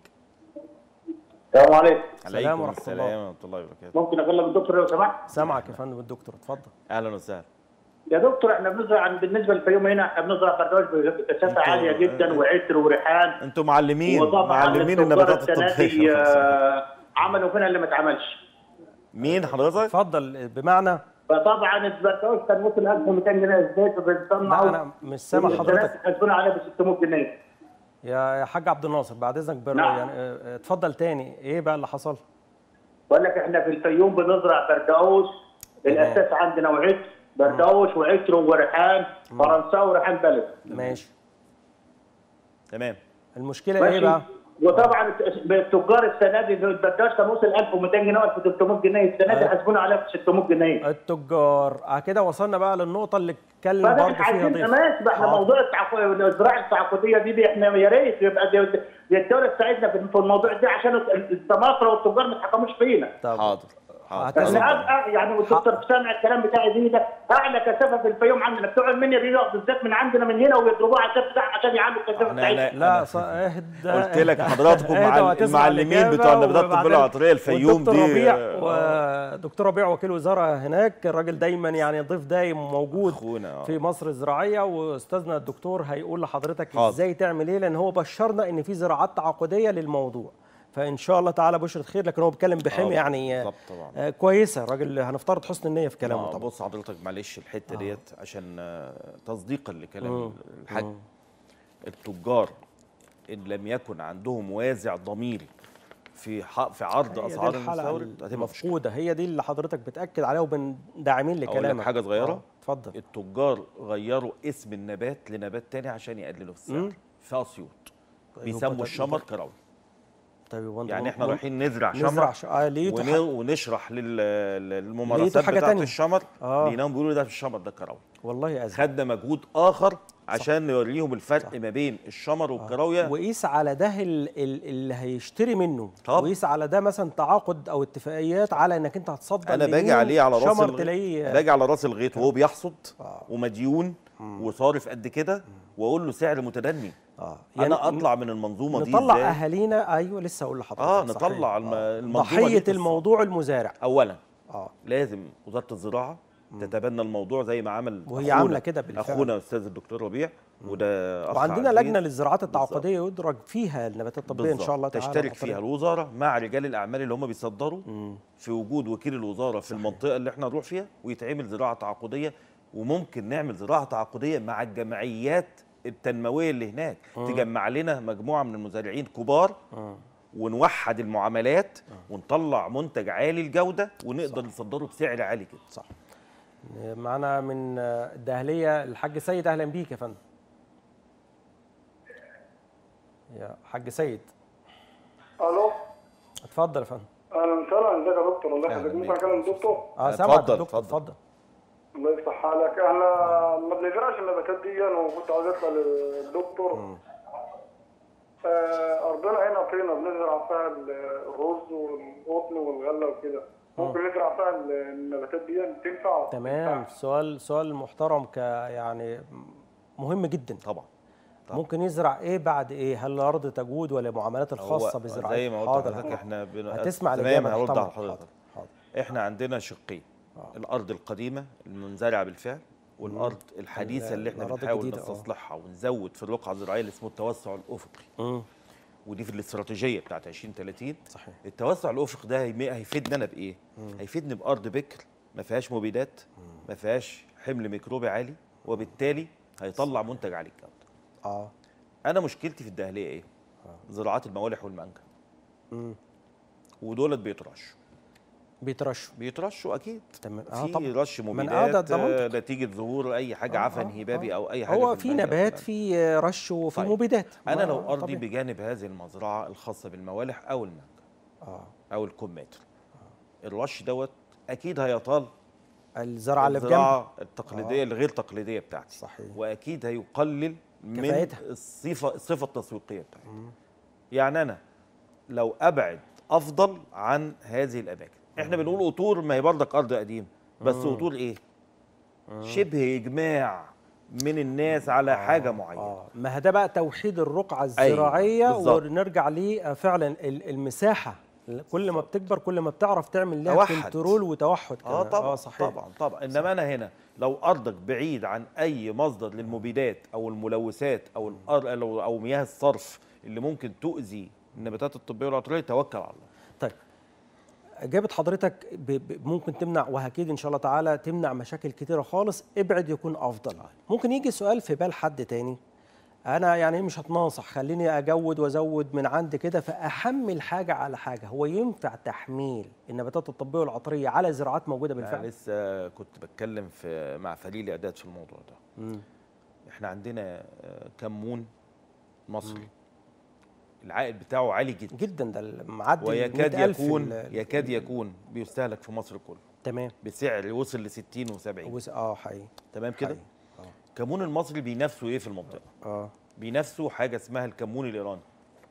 السلام عليكم. السلام عليكم ورحمة السلام الله. ورحمه الله وبركاته. ممكن اكلم الدكتور لو سمحت؟ سامعك يا فندم الدكتور، اتفضل. اهلا وسهلا. يا دكتور احنا بنزرع بالنسبه للفيوم هنا احنا بنزرع بردوش بكثافه انتوا- عاليه جدا وعطر وريحان. انتوا معلمين وطبعا معلمين التجار النباتات السنة دي، الطبيه. آه، عملوا فينا اللي ما اتعملش. مين حضرتك؟ اتفضل بمعنى. فطبعا البردوش كان وصل ألف ومئتين جنيه الزيت وبنصنعه. لا انا مش سامع حضرتك حاسبونا عليه ب ستمائة جنيه. يا يا حاج عبد الناصر، بعد اذنك بر نعم. يعني اه، اتفضل تاني، ايه بقى اللي حصل؟ بقول لك احنا في الفيوم بنزرع بردوش، الاساس عندنا وعطر، بردوش وعطر وريحان فرنساوي وريحان بلد. ماشي. تمام. المشكله ماشي. ايه بقى؟ وطبعا التجار السنه دي البرداش كان وصل ألف ومئتين جنيه و ألف وثلاثمائة جنيه، السنه دي أه. حاسبونا عليها ب ستمائة جنيه. التجار اه كده وصلنا بقى للنقطه اللي اتكلم فاحنا برضه فيها عايزين ضيف. ماشي بقى، احنا حاضر. موضوع التعاقد- الزراعه التعاقديه دي, دي احنا يا ريت يبقى دي- دي الدوله تساعدنا في في الموضوع ده عشان السماسره والتجار ما يتحكموش فينا. طب حاضر حاضر. هتسمع. احنا أبقى يعني والدكتور سامع الكلام بتاعي دي ده اعلى كثافه في الفيوم عندنا، بتوع المنيا بياخدوا بالذات من عندنا من هنا ويضربوها على الكثافه بتاعها عشان يعلوا الكثافه أنا- بتاعتها. أنا- لا ص- اهدى قلت لك حضراتكم اهدى مع وهتسمع المعلمين الإجابة، بتوع النباتات الطبيه وبعدين والعطريه الفيوم والدكتور دي. ربيع آه، ودكتور ربيع وكيل وزاره هناك، الراجل دايما يعني ضيف دايم موجود اخونا آه. في مصر الزراعيه، واستاذنا الدكتور هيقول لحضرتك حاضر. ازاي تعمل ايه، لان هو بشرنا ان في زراعات تعاقديه للموضوع، فان شاء الله تعالى بشرة خير، لكن هو بيتكلم بحميه آه، يعني بالظبط طبعا. آه كويسه، الراجل هنفترض حسن النيه في كلامه آه طبعا. بص حضرتك معلش الحته آه. ديت عشان آه، تصديقا لكلام مم. الحاج. مم. التجار ان لم يكن عندهم وازع ضميري في ح- في عرض هي دي اسعار الحلقه المستورد هتبقى مشكله. المفقوده، هي دي اللي حضرتك بتاكد عليها وبنداعمين اقول لكلامك. لك حاجه صغيره. آه، اتفضل. التجار غيروا اسم النبات لنبات تاني عشان يقللوا السعر مم. في اسيوط. طيب بيسموا يبقى- الشمر يبقى- كراوي. طيب يبقى يعني انت احنا مم- رايحين نزرع نزرع شمر ش... آه لقيته ون... ح- ونشرح لل... لقيته للممارسات حاجة بتاعت تانية. الشمر. آه. لقيناهم بيقولوا ده في الشمر ده كراوي. والله يا أزهر. خدنا مجهود اخر عشان نوريهم الفرق ما بين الشمر والكراويه. وقيس على ده ال- ال- اللي هيشتري منه، طب. وقيس على ده مثلا تعاقد او اتفاقيات على انك انت هتصدر انا باجي لمين، عليه على راس شمر الغيط، تلاقيه باجي على راس الغيط وهو بيحصد آه. ومديون وصارف قد كده واقول له سعر متدني. اه انا اطلع من المنظومه دي نطلع ازاي؟ اهالينا، ايوه لسه اقول لحضرتك اه صحيح. نطلع الم... آه. المنظومه ضحيه دي في الموضوع المزارع. اولا اه لازم وزاره الزراعه تتبنى الموضوع زي ما عمل وهي أخونا- عاملة كده بالفعل. اخونا استاذ الدكتور ربيع وده أخ وعندنا عزيز. لجنه للزراعات التعاقديه يدرج فيها النباتات الطبيه ان بالظبط. شاء الله تعالى. تشترك فيها الوزاره مع رجال الاعمال اللي هم بيصدروا مم. في وجود وكيل الوزاره في المنطقه اللي احنا نروح فيها، ويتعمل زراعه تعاقديه. وممكن نعمل زراعه تعاقديه مع الجمعيات التنمويه اللي هناك. تجمع لنا مجموعه من المزارعين كبار آه. ونوحد المعاملات ونطلع منتج عالي الجوده ونقدر نصدره بسعر عالي كده. صح. معانا من الدهليه الحاج سيد، اهلا بيك يا فندم. يا حاج سيد الو، اتفضل يا فندم. اهلا وسهلا، ازيك يا دكتور؟ الله أهلا يخليك، ممكن بيك. اكلم الدكتور؟ اه سامعك اتفضل، دكتور، اتفضل. اتفضل. الله يصلح حالك. احنا ما بنزرعش النباتات دي، وكنت عاوز اسال الدكتور. آه، ارضنا هنا طينه بنزرع فيها الرز والقطن والغله وكده، ممكن نزرع فيها النباتات دي تنفع؟ تمام. سؤال سؤال محترم، ك يعني مهم جدا. طبعا. طبعا. ممكن يزرع ايه بعد ايه؟ هل الارض تجود ولا المعاملات الخاصه بزراعه؟ زي ما قلت لحضرتك احنا بن... هتسمع زي ما الاجابه. هرد على حضرتك. احنا عندنا شقين، آه. الارض القديمه المنزرعه بالفعل، والارض الحديثه اللي احنا بنحاول نستصلحها ونزود في الرقعه الزراعيه اللي اسمه التوسع الافقي. م. ودي في الاستراتيجيه بتاعت عشرين ثلاثين. صحيح. التوسع الافقي ده هيفيدنا انا بايه؟ مم. هيفيدني بارض بكر ما فيهاش مبيدات، ما فيهاش حمل ميكروبي عالي، وبالتالي هيطلع منتج عالي الجوده. اه انا مشكلتي في الدهليه ايه؟ آه. زراعات الموالح والمانجا. امم ودولت بيترشوا بيترشوا بيترشوا اكيد. تمام. آه في رش مبيدات آه نتيجه ظهور اي حاجه آه عفن هبابي آه او اي حاجه. هو في نبات في رش وفي طيب. مبيدات. انا لو ارضي طبيعي. بجانب هذه المزرعه الخاصه بالموالح او المانجا اه او الكمثرى، آه. الرش دوت اكيد هيطال الزراعه اللي في جنب الزراعه التقليديه آه. الغير تقليديه بتاعتي. صحيح. واكيد هيقلل من كفايتها. الصفه الصفه التسويقيه بتاعتي. مم. يعني انا لو ابعد افضل عن هذه الاماكن. احنا بنقول قطور، ما هي برضك ارض قديم، بس قطور ايه؟ مم. شبه اجماع من الناس على آه حاجه معينه. آه. ما ده بقى توحيد الرقعه الزراعيه. أيوة. ونرجع ليه فعلا المساحه كل ما بتكبر كل ما بتعرف تعمل لها كنترول وتوحد كمان. اه طبعا. آه صحيح. طبعا طبعا. انما صح. انا هنا لو ارضك بعيد عن اي مصدر للمبيدات او الملوثات او او مياه الصرف اللي ممكن تؤذي النباتات الطبيه والعطريه، توكل على الله. طيب اجابه حضرتك ممكن تمنع، واكيد ان شاء الله تعالى تمنع مشاكل كتيره خالص. ابعد يكون افضل. ممكن يجي سؤال في بال حد تاني، انا يعني مش هتناصح، خليني اجود وازود من عندي كده، فاحمل حاجه على حاجه. هو ينفع تحميل النباتات الطبيه والعطريه على زراعات موجوده بالفعل؟ انا لسه كنت بتكلم في مع فريق اعداد في الموضوع ده. مم. احنا عندنا كمون مصري، مم. العائد بتاعه عالي جدا جدا، ده المعدل ويكاد يكون يكاد يكون بيستهلك في مصر كله. تمام. بسعر وصل ل ستين وسبعين. اه حقيقي. تمام كده. الكمون المصري بينافسوا ايه في المنطقه؟ اه بينافسوا حاجه اسمها الكمون الايراني.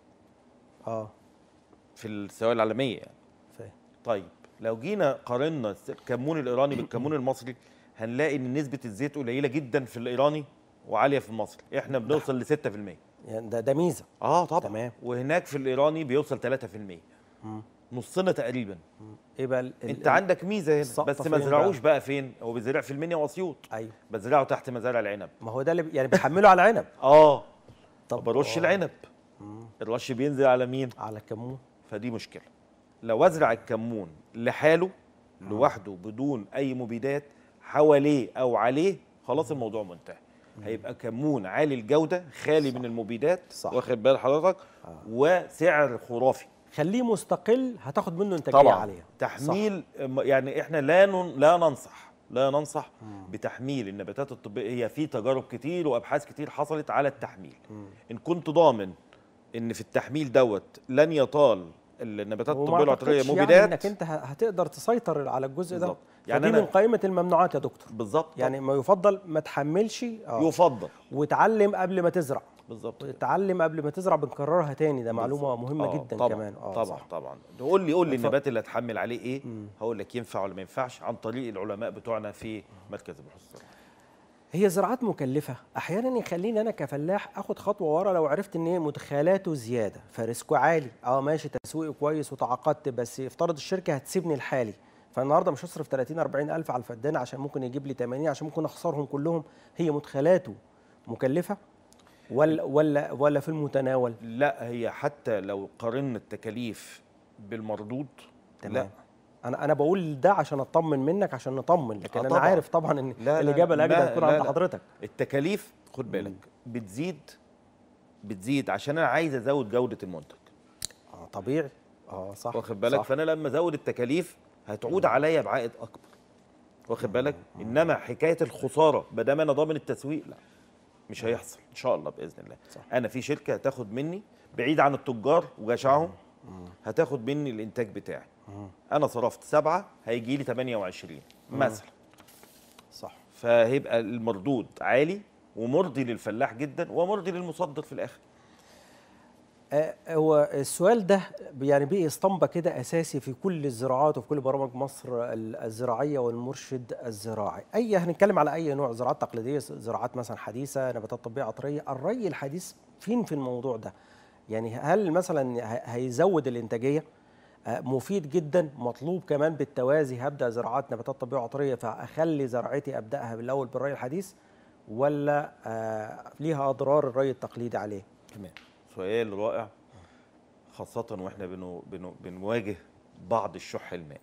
اه في السواق العالميه يعني. فاهم. طيب لو جينا قارنا الكمون الايراني بالكمون المصري، هنلاقي ان نسبه الزيت قليله جدا في الايراني وعاليه في المصري. احنا بنوصل ل ستة في المية. يعني ده ده ميزه. اه طبعا. تمام. وهناك في الايراني بيوصل ثلاثة في المية. امم نصنا تقريبا. ايه بقى انت عندك ميزه هنا، بس ما زرعوش بقى. بقى فين؟ هو بيزرع في المنيا واسيوط. ايوه. بزرعه تحت مزارع العنب. ما هو ده اللي يعني بيحمله على العنب. اه طب برش العنب. مم. الرش بينزل على مين؟ على الكمون. فدي مشكله. لو ازرع الكمون لحاله لوحده بدون اي مبيدات حواليه او عليه، خلاص الموضوع منتهي. هيبقى كمون عالي الجوده خالي صح. من المبيدات. صح. واخد بال حضرتك؟ آه. وسعر خرافي. خليه مستقل، هتاخد منه انتاجيه عاليه. تحميل صح. يعني احنا لا لا ننصح لا ننصح مم. بتحميل النباتات الطبيه. هي في تجارب كتير وابحاث كتير حصلت على التحميل. مم. ان كنت ضامن ان في التحميل دوت لن يطال النباتات الطبيه والعطريه مبيدات، يعني انك انت هتقدر تسيطر على الجزء ده. يعني فدي من قائمه الممنوعات يا دكتور. بالظبط. يعني ما يفضل ما تحملش. آه. يفضل. وتعلم قبل ما تزرع. بالظبط. تعلم قبل ما تزرع، بنكررها تاني، ده معلومه مهمه آه جدا طبعًا كمان. اه طبعا صح. طبعا. قول لي قول لي النبات اللي هتحمل عليه ايه؟ هقول لك ينفع ولا ما ينفعش عن طريق العلماء بتوعنا في مركز البحوث الزراعيه. هي زراعات مكلفه، احيانا يخليني انا كفلاح اخد خطوه ورا لو عرفت ان هي مدخلاته زياده فريسكو عالي. اه ماشي، تسويقه كويس وتعاقدت، بس افترض الشركه هتسيبني لحالي، فالنهارده مش هصرف ثلاثين أربعين ألف على الفدان عشان ممكن يجيب لي ثمانين، عشان ممكن اخسرهم كلهم. هي مدخلاته مكلفه ولا ولا ولا في المتناول؟ لا، هي حتى لو قارنا التكاليف بالمردود. تمام. لا انا انا بقول ده عشان اطمن منك، عشان نطمن، لكن آه انا عارف طبعا ان الاجابه الاجدى هتكون عند حضرتك. التكاليف خد بالك مم. بتزيد بتزيد عشان انا عايز ازود جوده المنتج. اه طبيعي. اه صح. واخد بالك؟ صح. فانا لما ازود التكاليف هتعود مم. عليا بعائد اكبر. واخد بالك؟ مم. انما حكايه الخساره ما دام انا ضامن التسويق، لا مش هيحصل ان شاء الله باذن الله. صح. انا في شركه هتاخد مني بعيد عن التجار وجشعهم، هتاخد مني الانتاج بتاعي. مم. انا صرفت سبعه هيجي لي ثمانية وعشرين مثلا. صح. فهيبقى المردود عالي ومرضي للفلاح جدا ومرضي للمصدر في الاخر. آه، هو السؤال ده يعني بقي اسطمبة كده أساسي في كل الزراعات وفي كل برامج مصر الزراعية والمرشد الزراعي. أي هنتكلم على أي نوع زراعات تقليدية، زراعات مثلا حديثة، نباتات طبية عطرية، الري الحديث فين في الموضوع ده؟ يعني هل مثلا هيزود الإنتاجية؟ آه، مفيد جدا، مطلوب كمان بالتوازي هبدأ زراعات نباتات طبية وعطرية فأخلي زراعتي أبدأها بالأول بالري الحديث، ولا آه، ليها أضرار الري التقليدي عليه؟ تمام، سؤال رائع، خاصة واحنا بنو بنو بنواجه بعض الشح المائي.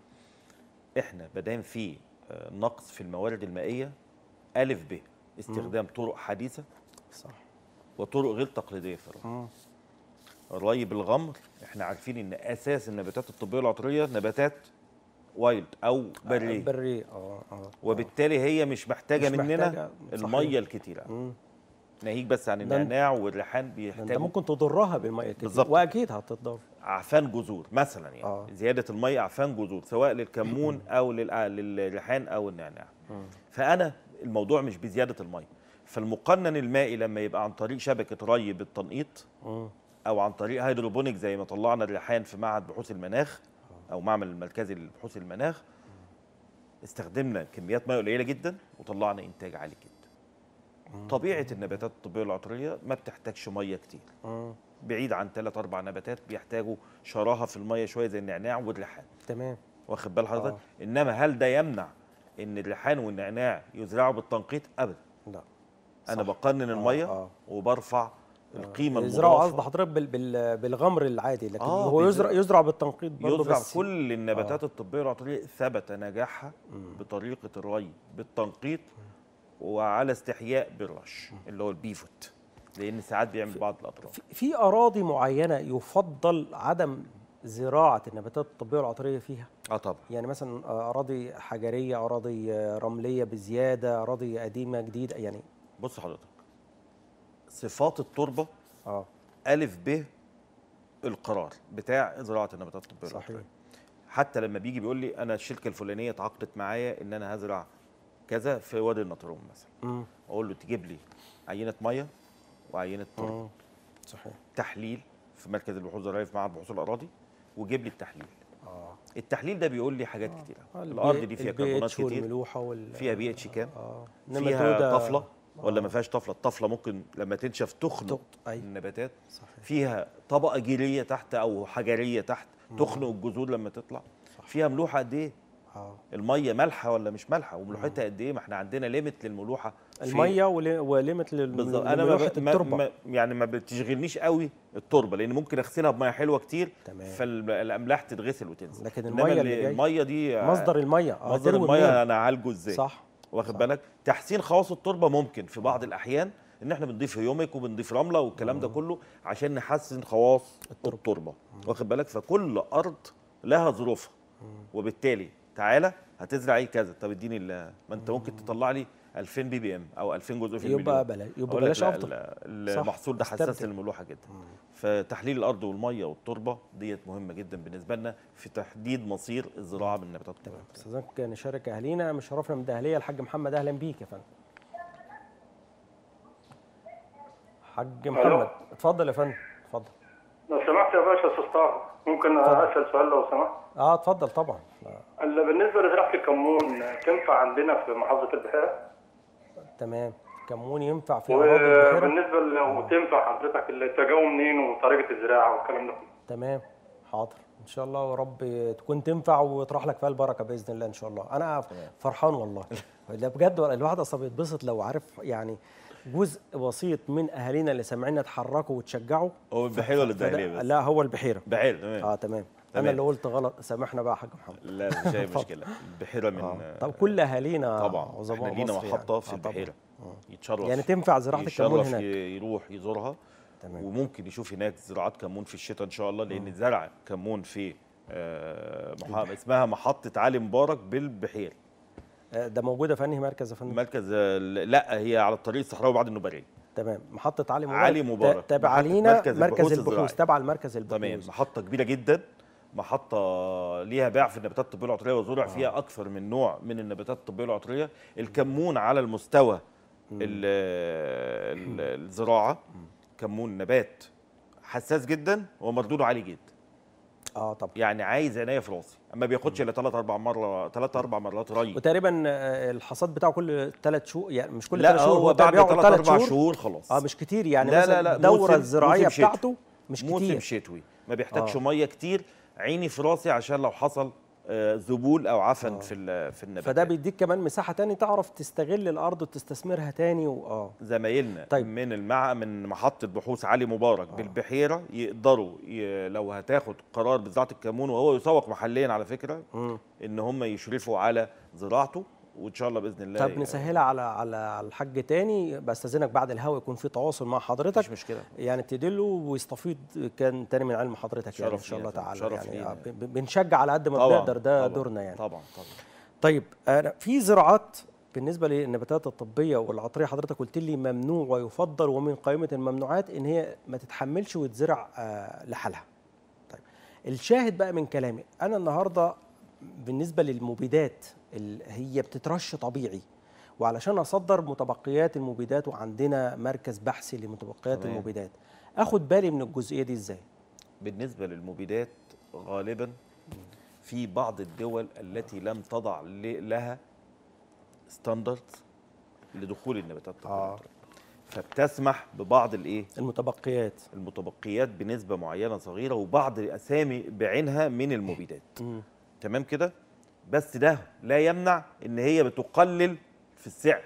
احنا مادام في نقص في الموارد المائية، ألف ب استخدام مم. طرق حديثة صح وطرق غير تقليدية في الري. الري بالغمر، احنا عارفين ان اساس النباتات الطبية العطرية نباتات وايلد او برية برية اه اه وبالتالي هي مش محتاجة مش مننا محتاجة المية الكتيرة. ناهيك بس عن النعناع والريحان بيحتاجوا، انت ممكن تضرها بالميه كتير بالظبط، واكيد هتضر. اعفان جذور مثلا، يعني آه. زياده الميه اعفان جذور سواء للكمون او للريحان او النعناع. فانا الموضوع مش بزياده الميه، فالمقنن المائي لما يبقى عن طريق شبكه ري بالتنقيط او عن طريق هيدروبونيك زي ما طلعنا الريحان في معهد بحوث المناخ او معمل المركزي لبحوث المناخ، استخدمنا كميات ميه قليله جدا وطلعنا انتاج عالي جدا. طبيعه النباتات الطبيه العطريه ما بتحتاجش ميه كتير، بعيد عن ثلاث اربع نباتات بيحتاجوا شراهه في الميه شويه زي النعناع والريحان. تمام، واخد بال حضرتك؟ انما هل ده يمنع ان الريحان والنعناع يزرعوا بالتنقيط؟ ابدا. لا، انا بقنن الميه آه آه. وبرفع القيمه المضافه. يزرعوا قصد حضرتك بال بال بالغمر العادي، لكن آه هو يزرع يزرع بالتنقيط برضه. يزرع بس كل النباتات آه. الطبيه العطريه ثبت نجاحها مم. بطريقه الري بالتنقيط وعلى استحياء بالرش اللي هو البيفوت، لان ساعات بيعمل بعض الاضرار. في اراضي معينه يفضل عدم زراعه النباتات الطبيه العطريه فيها؟ اه طبعا. يعني مثلا اراضي حجريه، اراضي رمليه بزياده، اراضي قديمه جديده يعني. بص حضرتك، صفات التربه اه الف ب القرار بتاع زراعه النباتات الطبيه العطريه. حتى لما بيجي بيقول لي انا الشركه الفلانيه اتعاقدت معايا ان انا هزرع كذا في وادي النطرون مثلا، امم اقول له تجيب لي عينه ميه وعينه تربه. صحيح. تحليل في مركز البحوث الزراعيه في معهد بحوث الاراضي، وجيب لي التحليل. اه التحليل ده بيقول لي حاجات آه. كتيره. آه. الارض دي فيها كربونات كتير، والملوحه وال... فيها بي اتش كام، آه. فيها طفله ولا ما فيهاش طفله. الطفله ممكن لما تنشف تخنق أي. النباتات. صحيح. فيها طبقه جيريه تحت او حجريه تحت تخنق الجذور لما تطلع. صحيح. فيها ملوحه قد ايه؟ آه. الميه مالحه ولا مش مالحه، وملوحتها قد ايه؟ ما احنا عندنا ليميت للملوحه، الميه وليميت للملوحه التربه. ما يعني ما بتشغلنيش قوي التربه، لان ممكن اغسلها بميه حلوه كتير تمام. فالاملاح تتغسل وتنزل. لكن الميه اللي الميه دي مصدر الميه آه مصدر الميه انا اعالجه ازاي؟ صح. واخد بالك؟ تحسين خواص التربه ممكن في بعض الاحيان ان احنا بنضيف هيوميك وبنضيف رمله والكلام ده كله عشان نحسن خواص التربه, التربة. واخد بالك؟ فكل ارض لها ظروفها، وبالتالي تعالى هتزرع ايه كذا، طب اديني، ما انت ممكن تطلع لي ألفين بي بي ام او ألفين جزء في المليون، يبقى بلاش، يبقى بلاش افضل. المحصول ده حساس للملوحه جدا. مم. فتحليل الارض والميه والتربه ديت مهمه جدا بالنسبه لنا في تحديد مصير الزراعه بالنباتات الطبيه. استاذنك نشارك اهالينا، مشرفنا من الدهليه الحاج محمد، اهلا بيك يا فندم. حاج محمد اتفضل يا فندم، اتفضل. لو سمحت يا باشا استاذ طاهر، ممكن اسال سؤال لو سمحت؟ اه اتفضل طبعا. بالنسبه لزراعه الكمون تنفع عندنا في محافظه البحيره؟ تمام، الكمون ينفع في اراضي البحيره. وبالنسبه لو تنفع حضرتك التجاوب منين وطريقه الزراعه والكلام ده كله. تمام، حاضر ان شاء الله، ورب تكون تنفع ويطرح لك فيها البركه باذن الله ان شاء الله. انا تمام. فرحان والله. ده بجد الواحد اصلا بيتبسط لو عارف يعني جزء بسيط من اهالينا اللي سامعيننا اتحركوا وتشجعوا. هو البحيره ولا الدهليه بس؟ لا هو البحيره. بحيره تمام. اه تمام. انا اللي قلت غلط، سامحنا بقى يا حاج محمد. لا مش اي مشكله. البحيره من آه. طب كل اهالينا طبعا احنا لينا محطه يعني. في البحيره آه. يتشرف يعني تنفع زراعه الكمون هناك، يروح يزورها. تمام. وممكن يشوف هناك زراعات كمون في الشتاء ان شاء الله، لان مم. زرع كمون في آه مح... اسمها محطه علي مبارك بالبحيره. ده موجوده في انهي مركز يا فندم؟ مركز لا هي على الطريق الصحراوي بعد النوباريه. تمام، محطه علي مبارك. علي مبارك تابعه لينا مركز البحوث، تابعه المركز البحوث. تمام، محطه كبيره جدا محطه ليها باع في النباتات الطبيه العطريه وزرع فيها اكثر من نوع من النباتات الطبيه العطريه. الكمون على المستوى ال ال الزراعه، كمون نبات حساس جدا ومردوده عالي جدا. اه طبعا. يعني عايز عنايه في راسي، اما بياخدش الا ثلاث اربع مرات ثلاث اربع مرات ري. وتقريبا الحصاد بتاعه كل ثلاث شهور، يعني مش كل لا ثلاث شهور، هو بعد ثلاث اربع شهور, شهور خلاص. اه مش كتير يعني. لا مثلا لا لا الدوره الزراعيه موسم بتاعته مش كتير، موسم شتوي ما بيحتاجش آه. ميه كتير. عيني في راسي عشان لو حصل ذبول او عفن آه. في في النبات. فده بيديك كمان مساحه تاني تعرف تستغل الارض وتستثمرها تاني. واه زمايلنا طيب. من المع من محطه بحوث علي مبارك آه. بالبحيره يقدروا ي... لو هتاخد قرار بزراعه الكمون، وهو يسوق محليا على فكره، م. ان هم يشرفوا على زراعته، وان شاء الله باذن الله. طب نسهلها على على الحاج تاني، بستاذنك بعد الهوا يكون في تواصل مع حضرتك، مش مشكله يعني تدله ويستفيد كان تاني من علم حضرتك يعني ان شاء الله تعالى. شرف يعني لينا. بنشجع على قد ما بنقدر، ده دورنا يعني. طبعا طبعا. طيب انا في زراعات بالنسبه للنباتات الطبيه والعطريه حضرتك قلت لي ممنوع ويفضل، ومن قائمه الممنوعات ان هي ما تتحملش وتزرع آه لحالها. طيب الشاهد بقى من كلامي انا النهارده بالنسبه للمبيدات اللي هي بتترش طبيعي، وعلشان اصدر متبقيات المبيدات وعندنا مركز بحثي لمتبقيات تمام. المبيدات، اخد بالي من الجزئيه دي ازاي؟ بالنسبه للمبيدات غالبا في بعض الدول التي لم تضع لها ستاندردز لدخول النباتات الطبيه آه. فبتسمح ببعض الايه المتبقيات المتبقيات بنسبه معينه صغيره، وبعض الاسامي بعينها من المبيدات. م. تمام كده، بس ده لا يمنع ان هي بتقلل في السعر.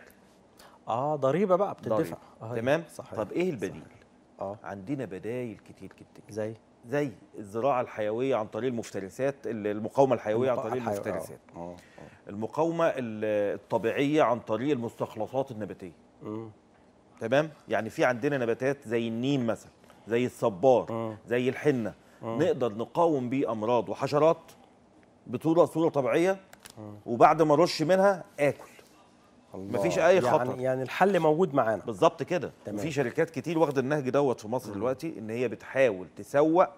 اه ضريبه بقى بتدفع. آه تمام صحيح. طب ايه البديل؟ اه عندنا بدايل كتير جدا زي زي الزراعه الحيويه عن طريق المفترسات، المقاومه الحيويه عن طريق الحيو... المفترسات، آه. آه. المقاومه الطبيعيه عن طريق المستخلصات النباتيه. م. تمام، يعني في عندنا نباتات زي النيم مثلا، زي الصبار، م. زي الحنه، م. نقدر نقاوم بيه امراض وحشرات بطوله صوره طبيعيه، وبعد ما ارش منها اكل، مفيش اي خطر. يعني يعني الحل موجود معانا بالظبط كده. وفي شركات كتير واخده النهج دوت في مصر دلوقتي، ان هي بتحاول تسوق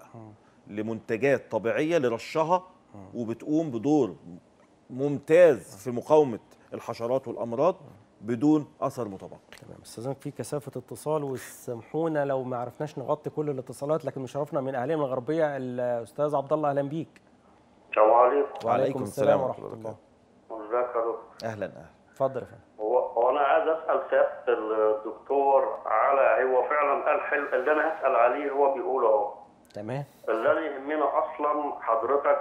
لمنتجات طبيعيه لرشها، وبتقوم بدور ممتاز في مقاومه الحشرات والامراض بدون اثر متبقي. تمام. استاذنك في كثافه اتصال، وسامحونا لو ما عرفناش نغطي كل الاتصالات، لكن مشرفنا من اهالينا من الغربيه الاستاذ عبد الله، اهلا بيك. السلام عليكم. وعليكم السلام ورحمه الله. ازيك يا دكتور؟ اهلا اهلا. اتفضل يا فندم. هو هو انا عايز اسال سياده الدكتور على، هو فعلا قال حلو اللي انا هسال عليه هو بيقوله اهو. تمام. اللي انا يهمنا اصلا حضرتك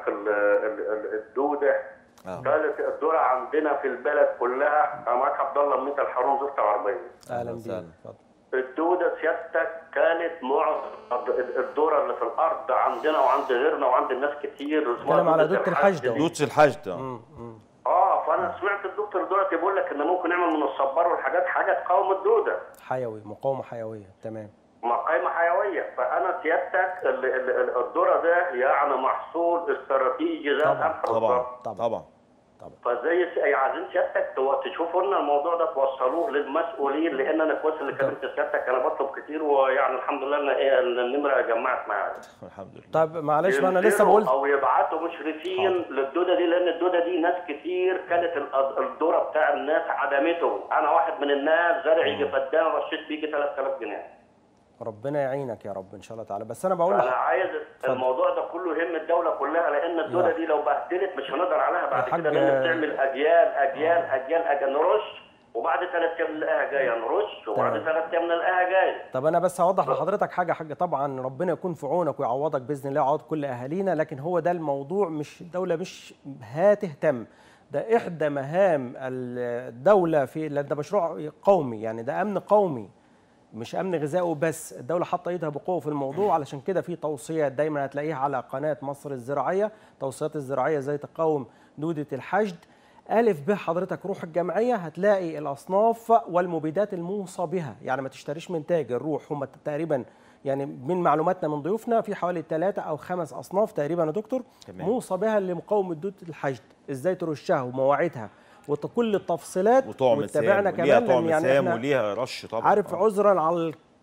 الدوده آه. كانت الدوره عندنا في البلد كلها. انا معاك عبد الله من الحرون ستة وأربعين. اهلا بيك. اتفضل. الدوده سيادتك كانت معظم الدوره اللي في الارض عندنا وعند غيرنا وعند الناس كتير. بتتكلم على دوده الحشد. دوده الحشد اه اه فانا سمعت الدكتور دلوقتي بيقول لك ان ممكن نعمل من الصبار والحاجات حاجه تقاوم الدوده. حيوي، مقاومه حيويه. تمام. مقاومه حيويه. فانا سيادتك الذره ده يعني محصول استراتيجي. طبعا طبعا طبعا طبعا. فزي عايزين سيادتك تشوفوا لنا الموضوع ده توصلوه للمسؤولين، لان انا كويس اللي كلمت سيادتك، انا بطلب كتير ويعني الحمد لله ان ايه النمره جمعت معايا. الحمد لله. طب معلش بقى انا لسه بقول او يبعتوا مشرفين للدوده دي، لان الدوده دي ناس كتير كانت الدوره بتاع الناس عدمته. انا واحد من الناس زرع يجي فدان رشيت بيجي ثلاثة آلاف جنيه. ربنا يعينك يا رب ان شاء الله تعالى. بس انا بقول انا عايز الموضوع ده كله يهم الدوله كلها، لان الدوله دي لو بهدلت مش هنقدر عليها بعد كده، لان بتعمل اجيال اجيال اجيال اجيال نرش، وبعد ثلاث ايام نلاقيها جايه نرش، وبعد ثلاث ايام نلاقيها جايه. طب انا بس هوضح لحضرتك حاجه حاجه طبعا ربنا يكون في عونك ويعوضك باذن الله ويعوض كل اهالينا، لكن هو ده الموضوع، مش الدوله مش هتهتم، ده احدى مهام الدوله في، لان ده مشروع قومي، يعني ده امن قومي مش امن غذائي بس. الدوله حاطه ايدها بقوه في الموضوع، علشان كده في توصيات دايما هتلاقيها على قناه مصر الزراعيه، توصيات الزراعيه ازاي تقاوم دوده الحشد. الف ب حضرتك روح الجمعيه هتلاقي الاصناف والمبيدات الموصى بها، يعني ما تشتريش من تاجر، روح. هم تقريبا يعني من معلوماتنا من ضيوفنا في حوالي ثلاثة او خمس اصناف تقريبا يا دكتور موصى بها لمقاومه دوده الحشد، ازاي ترشها ومواعيدها وكل التفصيلات، وتابعنا كمان ليها طعم يعني سام وليها رش طبعا. عارف عذرا على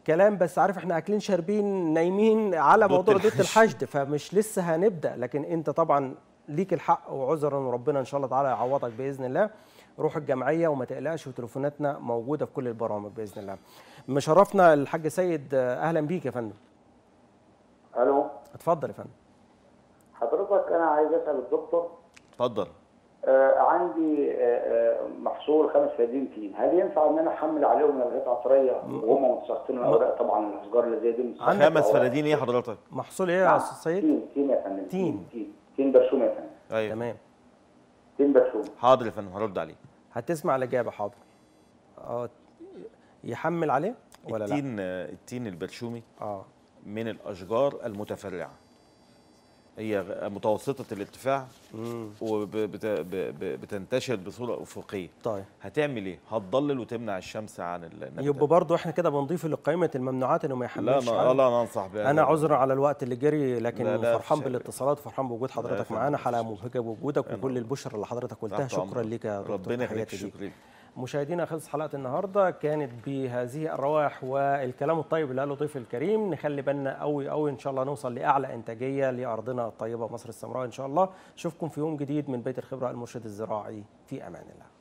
كلام بس عارف احنا اكلين شاربين نايمين على دوت موضوع دوت الحشد. الحشد، فمش لسه هنبدا، لكن انت طبعا ليك الحق وعذرا، وربنا ان شاء الله تعالى يعوضك باذن الله. روح الجمعيه وما تقلقش، وتليفوناتنا موجوده في كل البرامج باذن الله. مشرفنا الحاج سيد، اهلا بيك يا فندم. الو، اتفضل يا فندم. حضرتك انا عايز اسال الدكتور. اتفضل. آه عندي آه آه محصول خمس فدادين تين، هل ينفع ان انا احمل عليهم نباتات عطريه وهم متساقطين الاوراق؟ طبعا الاشجار اللي زي دي خمس فدادين ايه حضرتك؟ محصول ايه يا استاذ سيد؟ تين تين يا فندم. تين تين تين برشوم يا فندم. ايوه تمام. تين برشوم. حاضر يا فندم، هرد عليه. هتسمع الاجابه. حاضر. اه يحمل عليه ولا لا؟ التين التين البرشومي اه من الاشجار المتفرعه، هي متوسطه الارتفاع وبتنتشر بصوره افقيه. طيب هتعمل ايه؟ هتضلل وتمنع الشمس عن النباتات. يبقى برضه احنا كده بنضيف لقائمه الممنوعات انه ما يحملش. لا لا ننصح بها. انا عذرا على الوقت اللي جري، لكن لا لا فرحان بالاتصالات وفرحان بوجود حضرتك معانا. حلقه مبهجه بوجودك وكل البشر اللي حضرتك قلتها. شكرا ليك يا دكتور. ربنا يخليك. شكرا. مشاهدينا، خلص حلقه النهارده كانت بهذه الروائح والكلام الطيب اللي قاله ضيف الكريم. نخلي بالنا قوي قوي ان شاء الله نوصل لاعلى انتاجيه لارضنا الطيبه مصر السمراء ان شاء الله. اشوفكم في يوم جديد من بيت الخبره المرشد الزراعي، في امان الله.